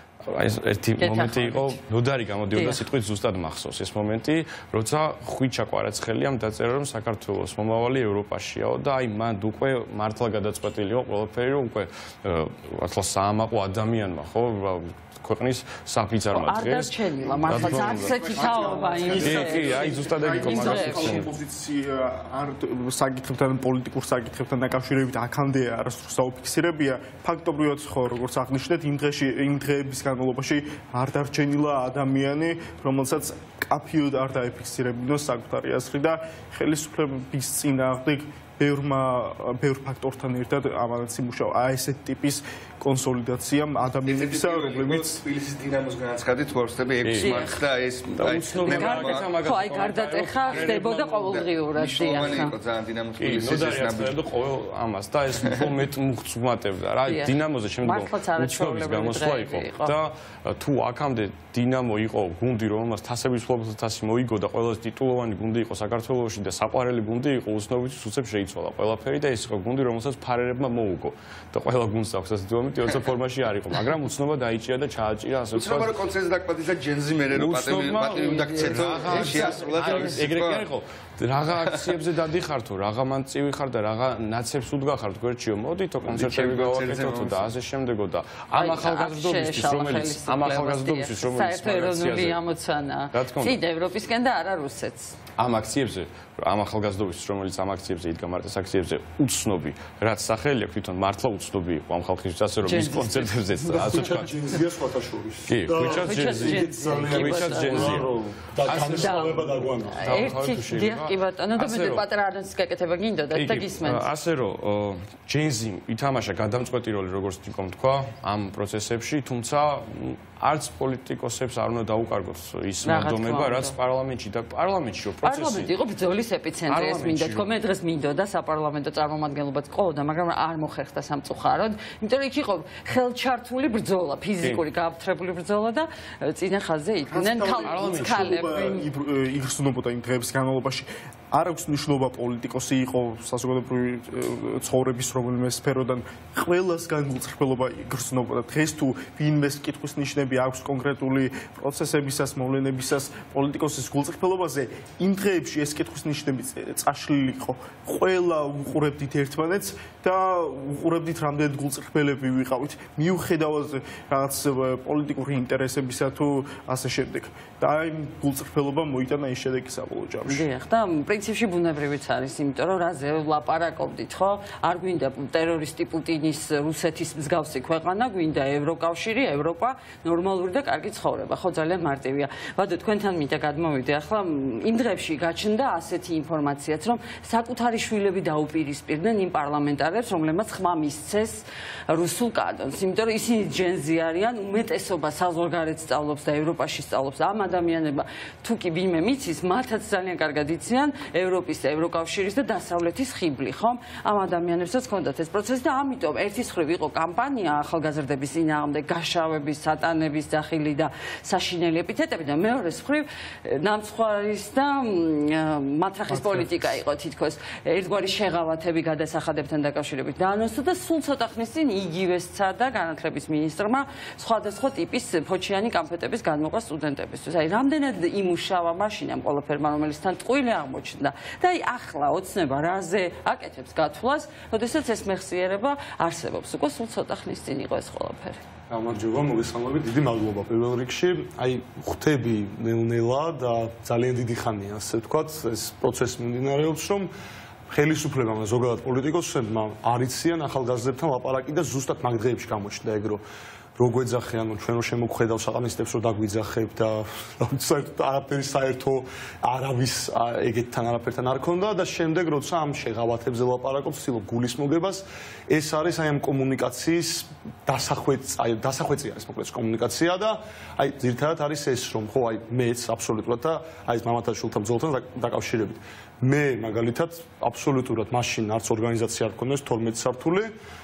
ეს ერთი მომენტი იყო, ნოდარი გამოდიოდა სიტყვით ზუსტად მახსოვს ეს მომენტი, როცა ხვიჩა კვარაცხელიამ დაწერა, რომ საქართველოს მომავალი ევროპაშიაო და აი მან უკვე მართლა გადაწყვეტილი იყო ყველაფერი, რომ უკვე მართლა საამაყო ადამიანმა, ხო, ქვეყნის საფიცარმა დღეს. არ დარჩენილა მართლა ძაცეთი თაობა იმის. კი, აი ზუსტად ეგ იყო მაგას. ოპოზიცია არ საკითხებთან, პოლიტიკურ საკითხებთან დაკავშირებით აქამდე არასდროს საუფიქსირებია. ფაქტობრივად ხო, როგორც აღნიშნეთ, იმ დღეში, იმ დღეების განმავლობაში არ დარჩენილა ადამიანი, რომელსაც კაფიოდ არ დაეფიქსირებინოს საკუთარი აზრი და ხელისუფლების წინააღმდეგ ბევრმა ბევრ ფაქტორთან ერთად ამანაც იმუშავა ესეთ ტიპის კონსოლიდაციამ ადამიანებისა, რომლებიც თბილისის დინამოს განაცხადეთ, ვარსდები ექვსი მარტს და ეს აი ხო, აი გარდატეხა ხდებოდა ყოველდღიურად დიახ. იყო ძალიან დინამოს თბილისის ნაბიჯი ყოველ ამას და ეს მომენტ მუხწვმატებდა რა. აი დინამოზე შემდგომ უცნობის გამოსვლა იყო და თუ აქამდე დინამო იყო გუნდი, რომელმაც თასების ფლობელთა თასი მოიგო და ყველაზე ტიტულოვანი გუნდი იყო საქართველოში და საყვარელი გუნდი იყო, უცნობის უცებს შეიცვალა ყველაფერი და ეს იყო გუნდი, რომელსაც ფარერებმა მოუგო და ყველა გუნდს აქვს ასეთი მომენტი, როცა ფორმაში არ იყო, მაგრამ უცნობა დაიჭირა და ჩააჭირა ასე ვთქვათ. უცნობა რომ კონცერტზე დაკმადეს და ჯენზი მერე რომ პატივი პატივი უნდა გცეთო, შეასრულა და ეგრე კი არ იყო. რაღა აქციებზე დადიხართო, რაღა მან წივიხარ და რაღა ნაცებს უდგახართ გვერდშიო, მოდითო კონცერტები გავაკეთოთ და ასე შემდეგო და ამ ახალგაზრდობისთვის, რომელიც ამ ახალგაზრდობისთვის, რომელიც საერთო ამოცანა წინ ევროპისკენ და არა რუსეთს. ამ აქციებზე, ამ ახალგაზრდობისთვის, რომელიც ამ აქციებზე იდგა მარტის აქციებზე, უცნობი, რაც სახელი აქვს, თვითონ მართლა უცნობი იყო ამ ხალხისთვის, ასე რომ ის კონცერტებზეც ასე ვთქვათ. ჯენზია სხვათა შორის. კი, ხვიჩაც ჯენზია. ხვიჩაც ჯენზია. და განსხვავება დაგვანდა. ერთი დიახ კი ბატონო და მე პატარა არანც გაკეთება გინდოდა და გისმენთ. ასე რომ ჯენზი ითამაშა გადამწყვეტი როლი, როგორც თვითონ თქვა, ამ პროცესებში, თუმცა არც პოლიტიკოსებს არ უნდა დაუკარგოთ ის მოდომება, რაც პარლამენტში და პარლამენტში რო პროცესი. პარლამენტი იყო ბრძოლის ეპიცენტრი, ეს მინდა თქო, მე დღეს მინდოდა საპარლამენტო წარმომადგენლობაც ყოლოდა, მაგრამ არ მოხერხდა სამწუხაროდ, იმიტომ რომ იქ იყო ხელჩართული ბრძოლა, ფიზიკური გააფთრებული ბრძოლა და წინა ხაზზე იდგნენ ქალები. იგრძნობოდა იმ დღეების განმავლობაში. არ აქვს მნიშვნელობა პოლიტიკოსი იყო საზოგადოებრივი ცხოვრების რომელიმე სფეროდან ყველას განგულწრფელობა იგრძნობა და დღეს თუ ვინმეს კითხვის ნიშნები აქვს კონკრეტული პროცესებისას მოვლენებისას პოლიტიკოსის გულწრფელობაზე იმ დღეებში ეს კითხვის ნიშნები წაშლილი იყო ყველა უყურებდით ერთმანეთს და უყურებდით რამდენად გულწრფელები ვიყავით მიუხედავად რაღაც პოლიტიკური ინტერესებისა თუ ასე შემდეგ და აი გულწრფელობა მოიტანა ის შედეგი საბოლოო ჯამში. დიახ და პრინციპში ბუნებრივიც არის, იმიტომ რომ რაზე ვლაპარაკობდით, ხო? არ გვინდა ტერორისტი პუტინის რუსეთის მსგავსი ქვეყანა, გვინდა ევროკავშირი, ევროპა, ნორმალური და კარგი ცხოვრება. ხო, ძალიან მარტივია. ვადო, თქვენთან მინდა გადმოვიდე. ახლა იმ დღეებში გაჩნდა ასეთი ინფორმაციაც, რომ საკუთარი შვილები დაუპირისპირდნენ იმ პარლამენტარებს, რომლებმაც ხმა მისცეს რუსულ კანონს, იმიტომ რომ ისინი ჯენზი არიან, უმეტესობა საზღვარგარეთ სწავლობს და ევროპაში სწავლობს. ამ ადამიანებმა თუ კი ვინმე მიცის, მათაც ძალიან კარგად იციან ევროპის, ევროკავშირის და დასავლეთის ხიბლი, ხო? ამ ადამიანებსაც ჰქონდათ ეს პროცესი და ამიტომ ერთის მხრივ იყო კამპანია ახალგაზრდების წინააღმდეგ გაშავების, სატანების, ძახილი და საშინელი ეპითეტები და მეორეს მხრივ ნამცხვარის და მათრახის პოლიტიკა იყო თითქოს ერთგვარი შეღავათები გადასახადებთან დაკავშირებით დაანონსა და სულ ცოტა ხნის წინ იგივე სცადა განათლების მინისტრმა სხვადასხვა ტიპის ფოჩიანი კამფეტების განმოყვა სტუდენტებისთვის. აი, რამდენად იმუშავა მაშინ ამ ყველაფერმა, რომელიც თან ტყუილი აღმოჩნდა. და აი, ახლა ოცნება რაზე აკეთებს გათვლას, როდესაც ეს მეხსიერება არსებობს. უკვე სულ ცოტა ხნის წინ იყო ეს ყველაფერი. გამარჯობა, მოგესალმებით, დიდი მადლობა პირველ რიგში. აი, ხვდები ნელ-ნელა და ძალიან დიდი ხანია, ასე ვთქვათ, ეს პროცესი მიმდინარეობს, რომ ხელისუფლებამ და ზოგადად პოლიტიკოსებმა არ იციან ახალგაზრდებთან ლაპარაკი და ზუსტად მაგ დღეებში გამოჩნდა ეგ რომ რო გვეძახე, ანუ ჩვენ რო შემოგხედავ საყანისტებს რო დაგვიძახებ და საერთოდ არაფერი საერთო არავის ეგეთთან არაფერთან არ ქონდა და შემდეგ როცა ამ შეღავათებზე ლაპარაკობს, ცდილობ გულის მოგებას, ეს არის აი ამ კომუნიკაციის დასახვეწი, აი დასახვეწი არის მოკლედ კომუნიკაცია და აი ძირითადად არის ეს რომ ხო აი მეც აბსოლუტურად და აი ეს მამათა შვილთან ბრძოლთან დაკავშირებით მე მაგალითად აბსოლუტურად მაშინ არც ორგანიზაცია არ ქონდეს თორმეტი სართული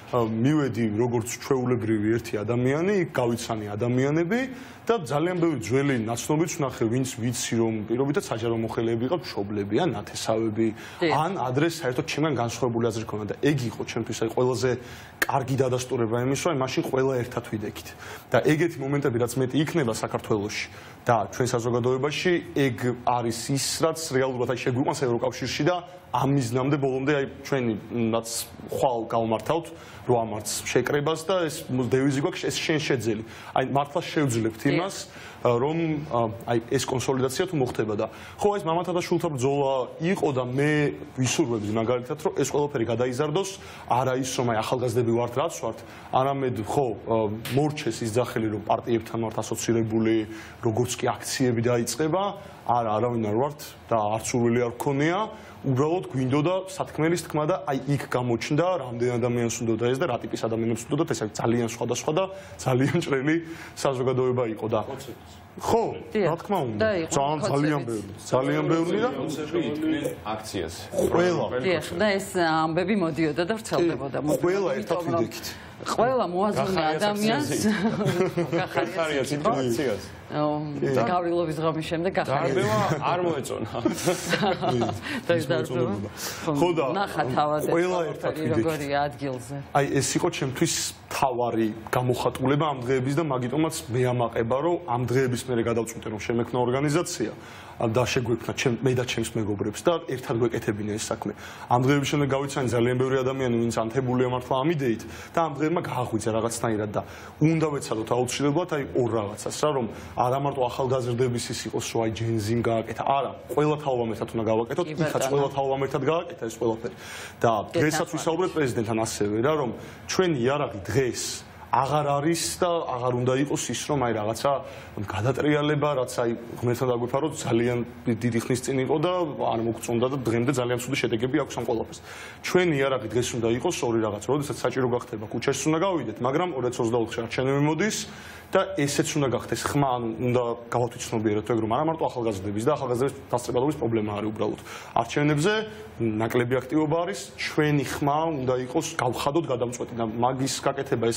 მივედი როგორც ჩვეულებრივი ერთი ადამიანი, გავიცანი ადამიანები და ძალიან ბევრი ძველი ნაცნობიც ვნახე, ვინც ვიცი რომ პირობითად საჯარო მოხელეები იყო, მშობლები ან ნათესავები, ან ადრეს საერთოდ ჩემგან განსხვავებული აზრი ქონდა და ეგ იყო ჩემთვის აი ყველაზე კარგი დადასტურება იმის, რომ მაშინ ყველა ერთად ვიდექით. და ეგეთი მომენტები რაც მეტი იქნება საქართველოში და ჩვენ საზოგადოებაში, ეგ არის ის, რაც რეალურად აი შეგვიყვანს ევროკავშირში და ამ მიზნამდე ბოლომდე აი ჩვენი რაც ხვალ გავმართავთ რო ამარც შეკრებას და ეს დევიზი გვაქვს ეს შენ შეძელი. აი მართლა შევძლებთ იმას რომ აი ეს კონსოლიდაცია თუ მოხდება და ხო ეს მამათა და შვილთა ბრძოლა იყო და მე ვისურვებდი მაგალითად რომ ეს ყველაფერი გადაიზარდოს, არა ის რომ აი ახალგაზრდები ვართ რაც ვართ, არამედ ხო მორჩეს ის ძახილი რომ პარტიებთან ვართ ასოცირებული, როგორც კი აქციები დაიწყება, არა არავინ არ ვართ და არც სურვილი არ გქონია. უბრალოდ გვინდოდა სათქმელის თქმა და აი იქ გამოჩნდა რამდენ ადამიანს უნდოდა ეს და რა ტიპის ადამიანებს უნდოდა ეს ძალიან სხვადასხვა და ძალიან ჭრელი საზოგადოება იყო და ხო, რა თქმა უნდა, ძალიან ძალიან ბევრი, ძალიან ბევრი და აქციას. ყველა. დიახ, და ეს ამბები მოდიოდა და ვრცელდებოდა. ყველა ერთად ვიდექით. ყველა მოაზროვნე ადამიანს გახარია სიტუაციას. და გავრილობის ღამის შემდეგ გახარია. დარბევა არ მოეწონა. და ეს დარბევა. ხო და ნახა თავად ყველა ერთად ვიდექით. როგორია ადგილზე. აი ეს იყო ჩემთვის თავარი გამოხატულება ამ დღეების და მაგიტომაც მე ამაყება რომ ამ დღეების მერე გადავწყვიტე რომ შემექმნა ორგანიზაცია და შეგვექმნა ჩემ მე და ჩემს მეგობრებს და ერთად გვეკეთებინა ეს საქმე. ამ დღეების შემდეგ გავიცანი ძალიან ბევრი ადამიანი ვინც ანთებულია მართლა ამ იდეით და ამ დღეებმა გააღვიძა რაღაცნაირად და უნდა ვეცადოთ აუცილებლად აი ორ რაღაცას რა რომ არა მარტო ახალგაზრდების ის იყოს რომ აი ჯენზიმ გააკეთა, არა, ყველა თაობამ ერთად უნდა გავაკეთოთ, იქაც ყველა თაობამ ერთად გააკეთა ეს ყველაფერი. და დღესაც ვისაუბრეთ პრეზიდენტთან ასევე რა რომ ჩვენი იარაღი დღეს აღარ არის და აღარ უნდა იყოს ის რომ აი რაღაცა გადატრიალება, რაც აი ღმერთთან დაგვიფაროთ ძალიან დიდი ხნის წინ იყო და არ მოგწონდა და დღემდე ძალიან ცუდი შედეგები აქვს ამ ყველაფერს. ჩვენი იარაღი დღეს უნდა იყოს ორი რაღაც, როდესაც საჭირო გახდება ქუჩაში უნდა გავიდეთ, მაგრამ ორი ათას ოცდაოთხში არჩევნები მოდის და ესეც უნდა გახდეს ხმა, ანუ უნდა გავათვითცნობიეროთ ეგ რომ არა მარტო ახალგაზრდების და ახალგაზრდების დასწრებადობის პრობლემა არის უბრალოდ. არჩევნებზე ნაკლები აქტივობა არის, ჩვენი ხმა უნდა იყოს გავხადოთ გადამწყვეტი და მაგის გაკეთება ეს ხელს ჩვენ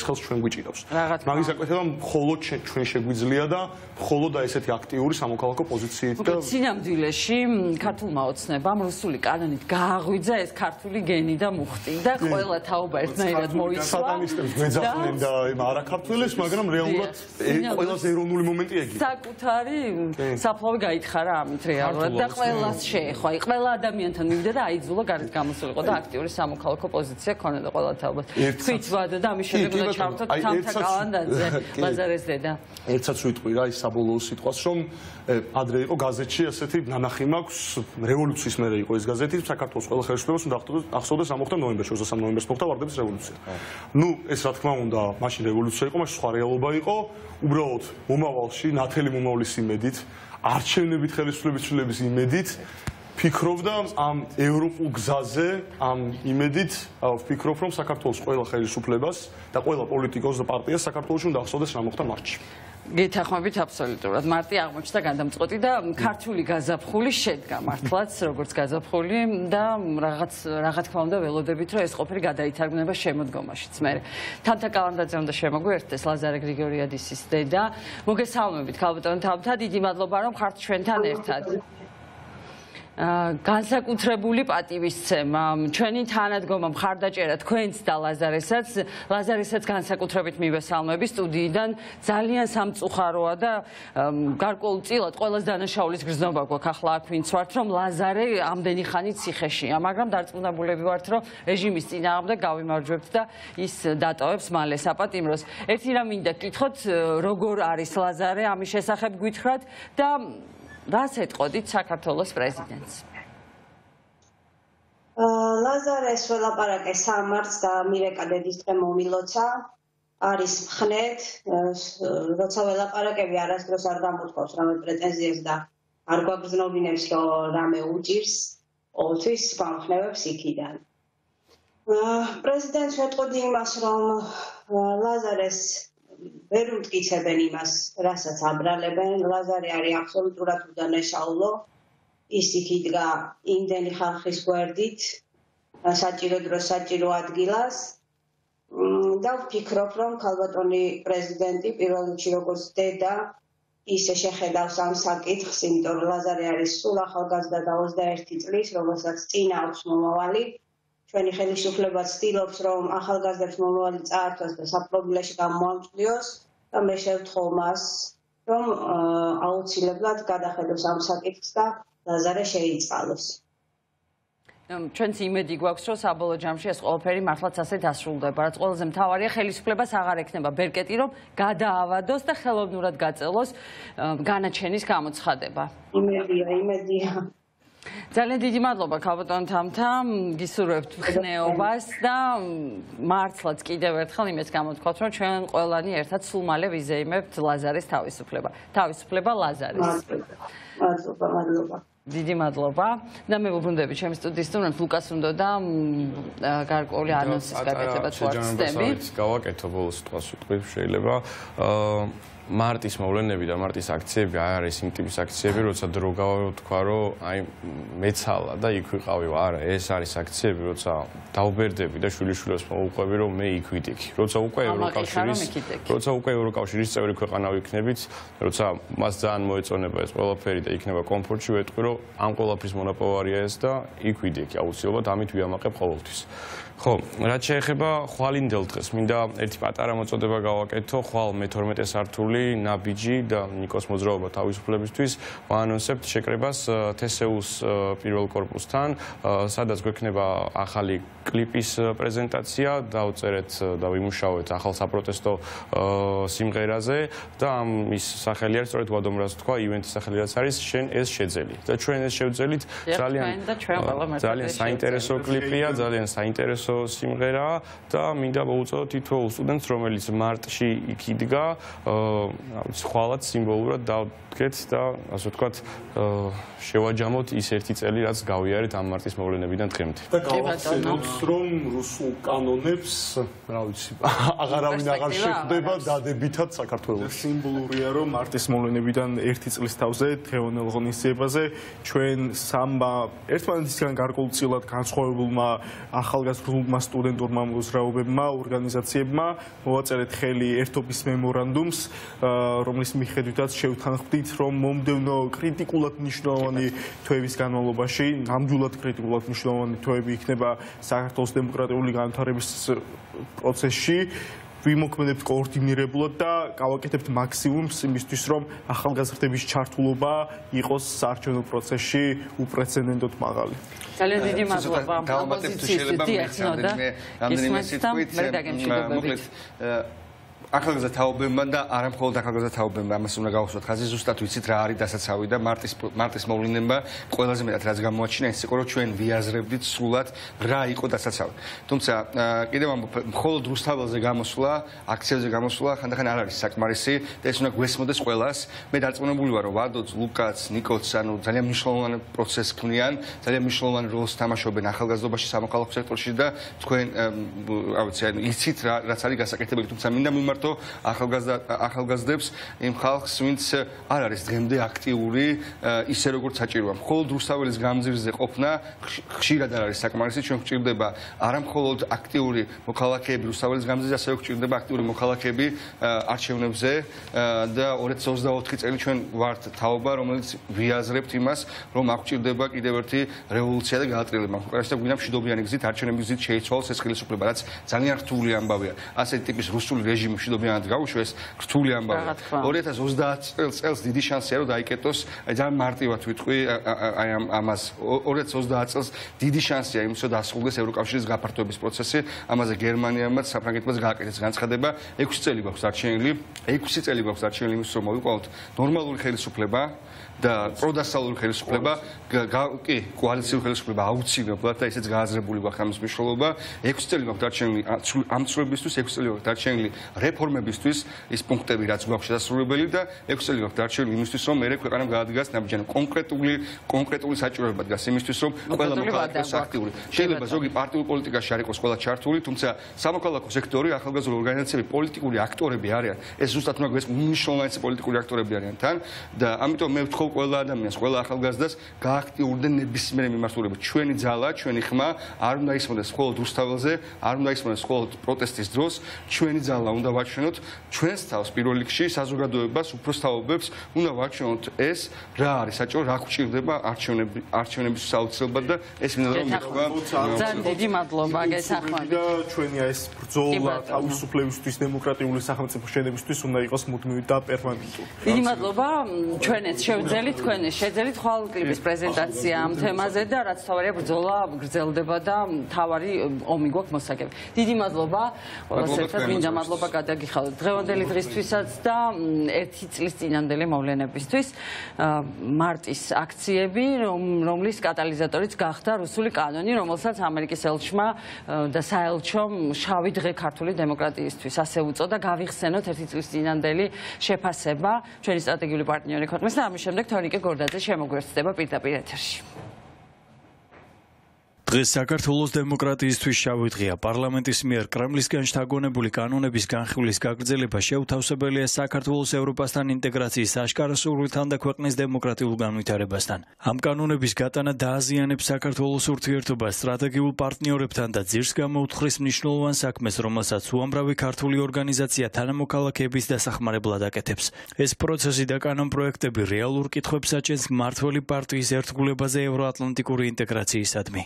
გვიჭირავს. მაგის გაკვეთება მხოლოდ ჩვენ შეგვიძლია და მხოლოდ და ესეთი აქტიური სამოქალაქო პოზიციით და სინამდვილეში ქართულმა ოცნებამ რუსული კანონით გააღვიძა ეს ქართული გენი და მუხტი და ყველა თაობა ერთნაირად მოიცვა. სატანისტებს გვეძახდნენ და იმ არაქართველებს, მაგრამ რეალურად ყველაზე ეროვნული მომენტი ეგია. საკუთარი საფლავი გაითხარა ამით რეალურად და ყველას შეეხვა. ყველა ადამიანთან მივიდა და აიძულა გარეთ გამოსულიყო და აქტიური სამოქალაქო პოზიცია ქონოდა ყველა თაობას. თვით ვადა და ამის შემდეგ უნდა ჩავთოთ თამთა კალანდაძე, ლაზარეს დედა. ერთსაც ვიტყვი რა ის საბოლოო სიტყვას, რომ ადრე იყო გაზეთში ასეთი ნანახი მაქვს, რევოლუციის მერე იყო ეს გაზეთი, საქართველოს ყველა ხელისუფლებას უნდა ახსოვდეს რა მოხდა ნოემბერში, ოცდასამი ნოემბერს მოხდა ვარდების რევოლუცია. ნუ ეს რა თქმა უნდა, მაშინ რევოლუცია იყო, მაშინ სხვა რეალობა იყო, უბრალოდ მომავალში, ნათელი მომავლის იმედით, არჩევნებით ხელისუფლების ცვლილების იმედით ფიქრობდა ამ ევროპულ გზაზე, ამ იმედით ვფიქრობ, რომ საქართველოს ყველა ხელისუფლებას და ყველა პოლიტიკოს და პარტიას საქართველოში უნდა ახსოვდეს რა მოხდა მარტში. გეთანხმებით აბსოლუტურად. მარტი აღმოჩნდა გადამწყვეტი და ქართული გაზაფხული შედგა მართლაც როგორც გაზაფხული და რაღაც რა თქმა უნდა ველოდებით რომ ეს ყოფილი გადაითარგმნება შემოდგომაშიც. მე თამთა კალანდაძე უნდა შემოგვიერთდეს, ლაზარე გრიგორიადისის დედა. მოგესალმებით ქალბატონ თამთა, დიდი მადლობა რომ ხართ ჩვენთან ერთად. განსაკუთრებული პატივისცემა ჩვენი თანადგომა მხარდაჭერა თქვენც და ლაზარესაც ლაზარესაც განსაკუთრებით მივესალმები სტუდიიდან ძალიან სამწუხაროა და გარკვეულწილად ყველას დანაშაულის გრძნობა გვაქვს ახლა აქ ვინც ვართ რომ ლაზარე ამდენი ხანი ციხეშია მაგრამ დარწმუნებულები ვართ რომ რეჟიმის წინააღმდეგ გავიმარჯვებთ და ის დატოვებს მალე საპატიმროს. ერთი რამ მინდა გკითხოთ, როგორ არის ლაზარე, ამის შესახებ გვითხრათ და რას ეტყოდით საქართველოს პრეზიდენტს? ლაზარეს ველაპარაკე სამარს და მირეკა დედის დღე მომილოცა. არის მხნედ, როცა ველაპარაკები არასდროს არ გამოთქვავს რამე პრეტენზიას და არ გვაგრძნობინებს რომ რამე უჭირს, ყოველთვის გამხნევებს იქიდან. პრეზიდენტს ვეტყოდი იმას, რომ ლაზარეს ვერ უმტკიცებენ იმას, რასაც აბრალებენ. ლაზარე არის აბსოლუტურად უდანაშაულო. ის იქ იდგა იმდენი ხალხის გვერდით, საჭირო დროს საჭირო ადგილას. და ვფიქრობ, რომ ქალბატონი პრეზიდენტი პირველ რიგში როგორც დედა ისე შეხედავს ამ საკითხს, იმიტომ რომ ლაზარე არის სულ ახალგაზრდა და ოცდაერთი წლის, რომელსაც წინ აქვს მომავალი. ჩვენი ხელისუფლება ცდილობს, რომ ახალგაზრდებს მომავალი წაართვას და საპრობილეში გამოამწვდიოს და მე შევთხოვ მას, რომ აუცილებლად გადახედოს ამ საკითხს და ლაზარე შეიწყალოს. ჩვენც იმედი გვაქვს, რომ საბოლოო ჯამში ეს ყველაფერი მართლაც ასე დასრულდება. რაც ყველაზე მთავარია, ხელისუფლებას აღარ ექნება ბერკეტი, რომ გადაავადოს და ხელოვნურად გაწელოს განაჩენის გამოცხადება. იმედია, იმედია. ძალიან დიდი მადლობა ქალბატონ თამთა, გისურვებთ ხნეობას და მართლაც კიდევ ერთხელ იმას გამოთქვათ, რომ ჩვენ ყველანი ერთად სულ მალე ვიზეიმებთ ლაზარის თავისუფლება. თავისუფლება ლაზარის. მადლობა, მადლობა. დიდი მადლობა და მე ვუბრუნდები ჩემი სტუდიის სტუმრებს ლუკას უნდა და გარკვეული ანონსის გაკეთება თუ არ ცდები. გავაკეთო ბოლოს სიტყვას ვიტყვი შეიძლება. მარტის მოვლენები და მარტის აქციები არ არის იმ ტიპის აქციები, როცა დრო გავთქვა, რომ აი მეცალა და იქ ვიყავი, არა, ეს არის აქციები, როცა დავბერდები და შვილიშვილებს მოვუყვები, რომ მე იქ ვიდექი. როცა უკვე ევროკავშირის, როცა უკვე ევროკავშირის წევრი ქვეყანა ვიქნებით, როცა მას ძალიან მოეწონება ეს ყველაფერი და იქნება კომფორტში, ვეტყვი, რომ ამ ყველაფრის მონაპოვარია ეს და იქ ვიდექი აუცილებლად, ამით ვიამაყებ ყოველთვის. ხო, რაც შეეხება ხვალინდელ დღეს, მინდა ერთი პატარა მოწოდება გავაკეთო, ხვალ მეთორმეტე სართული, ნაბიჯი და ნიკოს მოძრაობა თავისუფლებისთვის ვაანონსებთ შეკრებას თესეუს პირველ კორპუსთან, სადაც გვექნება ახალი კლიპის პრეზენტაცია, დავწერეთ და ვიმუშავეთ ახალ საპროტესტო სიმღერაზე და ამის სახელი არის, სწორედ ვადომრას თქვა, ივენთის სახელი რაც არის, შენ ეს შეძელი. და ჩვენ ეს შევძელით ძალიან ძალიან საინტერესო კლიპია, ძალიან საინტერესო სიმღერა და მინდა მოუწოდოთ თითოეულ სტუდენტს, რომელიც მარტში იქ იდგა, ხვალად სიმბოლურად დავდგეთ და ასე ვთქვათ, შევაჯამოთ ის ერთი წელი, რაც გავიარეთ ამ მარტის მოვლენებიდან დღემდე. და გავახსენოთ, რომ რუსულ კანონებს, რა ვიცი, აღარავინ აღარ შეხვდება დადებითად საქართველოს. სიმბოლურია, რომ მარტის მოვლენებიდან ერთი წლის თავზე დღევანდელ ღონისძიებაზე ჩვენ სამმა ერთმანეთისგან გარკვეულწილად განსხვავებულმა ახალგაზრდულ სრულმა სტუდენტურმა მოძრაობებმა, ორგანიზაციებმა მოვაწერეთ ხელი ერთობის მემორანდუმს, რომლის მიხედვითაც შევთანხმდით, რომ მომდევნო კრიტიკულად მნიშვნელოვანი თვეების განმავლობაში, ნამდვილად კრიტიკულად მნიშვნელოვანი თვეები იქნება საქართველოს დემოკრატიული განვითარების პროცესში, ვიმოქმედებთ კოორდინირებულად და გავაკეთებთ მაქსიმუმს იმისთვის, რომ ახალგაზრდების ჩართულობა იყოს საარჩევნო პროცესში უპრეცედენტოდ მაღალი. ძალიან დიდი მადლობა. ოპოზიციის დიახნოდა. რამდენიმე სიტყვით, მოკლედ ახალგაზრდა თაობებმა და არა მხოლოდ ახალგაზრდა თაობებმა ამას უნდა გავუსვათ ხაზი, ზუსტად ვიცით რა არის დასაცავი და მარტის მარტის მოვლენა ყველაზე მეტად რაც გამოაჩინა ის იყო რომ ჩვენ ვიაზრებდით სრულად რა იყო დასაცავი. თუმცა კიდევ ამბობ მხოლოდ რუსთაველზე გამოსვლა, აქციებზე გამოსვლა ხანდახან არ არის საკმარისი და ეს უნდა გვესმოდეს ყველას. მე დარწმუნებული ვარ რომ ვადოც, ლუკაც, ნიკოც ანუ ძალიან მნიშვნელოვანი პროცესს ქმნიან, ძალიან მნიშვნელოვანი როლს თამაშობენ ახალგაზრდობაში, სამოქალაქო სექტორში და თქვენ რა ვიცი ანუ იცით რაც არის გასაკეთებელი, თუმცა მინდა მიმართ ახალგაზრდებს იმ ხალხს, ვინც არ არის დღემდე აქტიური ისე როგორც საჭიროა. მხოლოდ რუსთაველის გამზირზე ყოფნა ხშირად არ არის საკმარისი, ჩვენ გვჭირდება არა მხოლოდ აქტიური მოქალაქეები რუსთაველის გამზირზე, ასევე გვჭირდება აქტიური მოქალაქეები არჩევნებზე და ორი ათას ოცდაოთხი წელი ჩვენ ვართ თაობა, რომელიც ვიაზრებთ იმას, რომ აქ გვჭირდება კიდევ ერთი რევოლუცია და გაატრიალება. უკრაინაში და გვინდა მშვიდობიანი გზით, არჩევნების გზით შეიცვალოს ეს ხელისუფლება, რაც ძალიან რთული ამბავია. ასეთი ტიპის რუსული რეჟიმი მშვიდობიანად გაუშვეს, რთული ამბავია. ორი ათას ოცდაათი წელს დიდი შანსია რომ დაიკეტოს, ძალიან მარტივად ვიტყვი აი ამას. ორი ათას ოცდაათი წელს დიდი შანსია იმის რომ დასრულდეს ევროკავშირის გაფართოების პროცესი, ამაზე გერმანიამაც, საფრანგეთმაც გააკეთეს განცხადება. ექვსი წელი გვაქვს დარჩენილი, ექვსი წელი გვაქვს დარჩენილი იმის რომ მოვიყვანოთ ნორმალური ხელისუფლება და პროდასტალური ხელისუფლება, კი, კოალიციური ხელისუფლება აუცილებლად და ესეც გააზრებული გვაქვს ამის მნიშვნელობა. ექვსი წელი გვაქვს დარჩენილი ამ ცვლილებისთვის, ექვსი წელი გვაქვს დარჩენილი რეფორმებისთვის, ის პუნქტები რაც გვაქვს შესრულებელი და ექვსი წელი გვაქვს დარჩენილი იმისთვის, რომ მერე ქვეყანამ გაადგას ნაბიჯანი კონკრეტული კონკრეტული საჭიროება დგას იმისთვის, რომ ყველა მოქალაქე იყოს აქტიური. შეიძლება ზოგი პარტიულ პოლიტიკაში არ იყოს ყველა ჩართული, თუმცა სამოქალაქო სექტორი, ახალგაზრდა ორგანიზაციები, პოლიტიკური აქტორები არიან. ეს ზუსტად უნდა გვესმის უმნიშვნელოვანესი პოლიტიკური აქტორები არიან თან და ამიტომ მე ვთხოვ ყველა ადამიანს, ყველა ახალგაზრდას გააქტიურდნენ ნებისმიერ მიმართულებით. ჩვენი ძალა, ჩვენი ხმა არ უნდა ისმოდეს მხოლოდ რუსთაველზე, არ უნდა ისმოდეს მხოლოდ პროტესტის დროს, ჩვენი ძალა უნდა ვაჩვენოთ ჩვენს თავს პირველ რიგში, საზოგადოებას, უფროსთაობებს, უნდა ვაჩვენოთ ეს რა არის საჭირო, რა გვჭირდება არჩევნები, არჩევნების საოცრებად და ეს მინდა რომ მეთქვა. ძალიან დიდი მადლობა გესახმებით. და ჩვენი ეს ბრძოლა თავისუფლებისთვის, დემოკრატიული სახელმწიფო შენობისთვის უნდა იყოს მუდმივი და პერმანენტური. დიდი მადლობა, ჩვენც შევძელით, თქვენ შეძელით ხვალ კლიპის პრეზენტაცია ამ თემაზე და რაც თავარია ბრძოლა გრძელდება და თავარი ომი გვაქვს მოსაგები. დიდი მადლობა ყველას ერთად, მინდა მადლობა გადაგიხადოთ დღევანდელი დღისთვისაც და ერთი წლის წინანდელი მოვლენებისთვის მარტის აქციები, რომლის კატალიზატორიც გახდა რუსული კანონი, რომელსაც ამერიკის ელჩმა და საელჩომ შავი დღე ქართული დემოკრატიისთვის ასე უწოდა, გავიხსენოთ ერთი წლის წინანდელი შეფასება ჩვენი სტრატეგიული პარტნიორი ქვეყნის და ამის შემდეგ თორნიკე გორდაძე შემოგვერთდება პირდაპირ ეთერში. დღეს საქართველოს დემოკრატიისთვის შავი დღეა. პარლამენტის მიერ კრემლისგან შთაგონებული კანონების განხილვის გაგრძელება შეუთავსებელია საქართველოს ევროპასთან ინტეგრაციის აშკარა სურვილთან და ქვეყნის დემოკრატიულ განვითარებასთან. ამ კანონების გატანა დააზიანებს საქართველოს ურთიერთობას სტრატეგიულ პარტნიორებთან და ძირს გამოუთხრის მნიშვნელოვან საქმეს, რომელსაც უამრავი ქართული ორგანიზაცია თანამოქალაქეების დასახმარებლად აკეთებს. ეს პროცესი და კანონპროექტები რეალურ კითხვებს აჭერს მმართველი პარტიის ერთგულებაზე ევროატლანტიკური ინტეგრაციისადმი.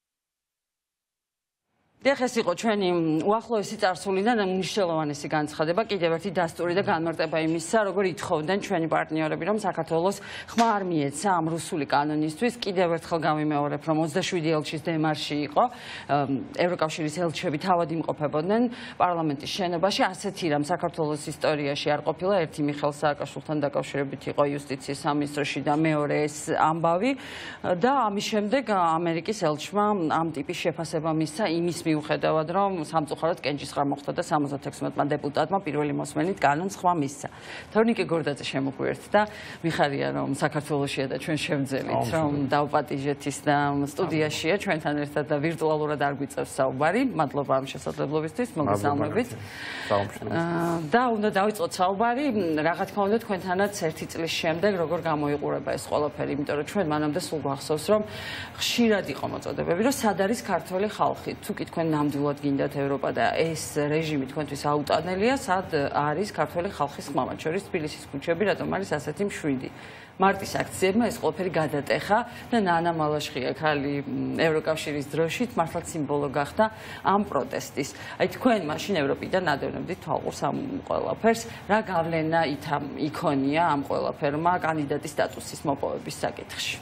ეს იყო ჩვენი უახლოესი წარსულიდან მნიშვნელოვანესი განცხადება, კიდევ ერთი დასტური და განმარტება იმისა, როგორ ითხოვდნენ ჩვენი პარტნიორები, რომ საქართველოს ხმა არ მიეცა ამ რუსული კანონისთვის. კიდევ ერთხელ გავიმეორებ, რომ ოცდაშვიდი ელჩის დემარში იყო, ევროკავშირის ელჩები თავად იმყოფებოდნენ პარლამენტის შენობაში, ასეთი რამ საქართველოს ისტორიაში არ ყოფილა. ერთი მიხეილ სააკაშვილთან დაკავშირებით იყო იუსტიციის სამინისტროში და მეორე ეს ამბავი და ამის შემდეგ ამერიკის ელჩმა ამ ტიპის შეფასება მისცა იმის მიუხედავად, რომ სამწუხაროდ კენჭისყრა მოხდა და სამოცდათექვსმეტმა დეპუტატმა პირველი მოსმენით კანონს ხმა მისცა. თორნიკე გორდაძე შემოგვიერთ და მიხარია, რომ საქართველოშია და ჩვენ შევძელით, რომ დავპატიჟეთ ის და სტუდიაშია ჩვენთან ერთად და ვირტუალურად არ გვიწევს საუბარი. მადლობა ამ შესაძლებლობისთვის, მოგესალმებით. და უნდა დავიწყოთ საუბარი, რა თქმა უნდა თქვენთანაც ერთი წლის შემდეგ როგორ გამოიყურება ეს ყველაფერი, იმიტომ რომ ჩვენ მანამდე სულ გვახსოვს, რომ ხშირად იყო მოწოდებები, რომ სად არის ქართველი ხალხი. თუ კი თქვენ თქვენ ნამდვილად გინდათ ევროპა და ეს რეჟიმი თქვენთვის აუტანელია, სად არის ქართველი ხალხის ხმამად შორის თბილისის ქუჩები, რატომ არის ასეთი მშვიდი. მარტის აქციებმა ეს ყველაფერი გადატეხა და ნანა მალაშხია ქალი ევროკავშირის დროშით მართლაც სიმბოლო გახდა ამ პროტესტის. აი თქვენ მაშინ ევროპიდან ადევნებდით თვალყურს ამ ყველაფერს, რა გავლენა იქონია ამ ყველაფერმა კანდიდატის სტატუსის მოპოვების საკითხში?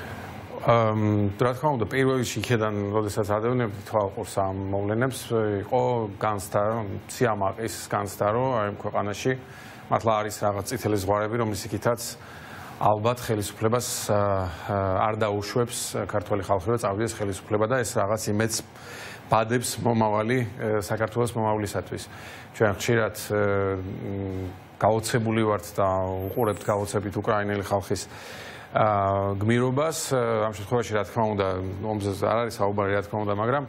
რა თქმა უნდა, პირველ რიგში იქიდან, როდესაც ადევნებდით თვალყურს ამ მოვლენებს, იყო განცდა, სიამაყის განცდა, რომ აი ქვეყანაში მართლა არის რაღაც წითელი ზღვარები, რომლის იქითაც ალბათ ხელისუფლებას არ დაუშვებს ქართველი ხალხი, რომ წავიდეს ხელისუფლება და ეს რაღაც იმედს ბადებს მომავალი საქართველოს მომავლისათვის. ჩვენ ხშირად გაოცებული ვართ და უყურებთ გაოცებით უკრაინელი ხალხის გმირობას, ამ შემთხვევაში რა თქმა უნდა, ომზე არ არის საუბარი რა თქმა უნდა, მაგრამ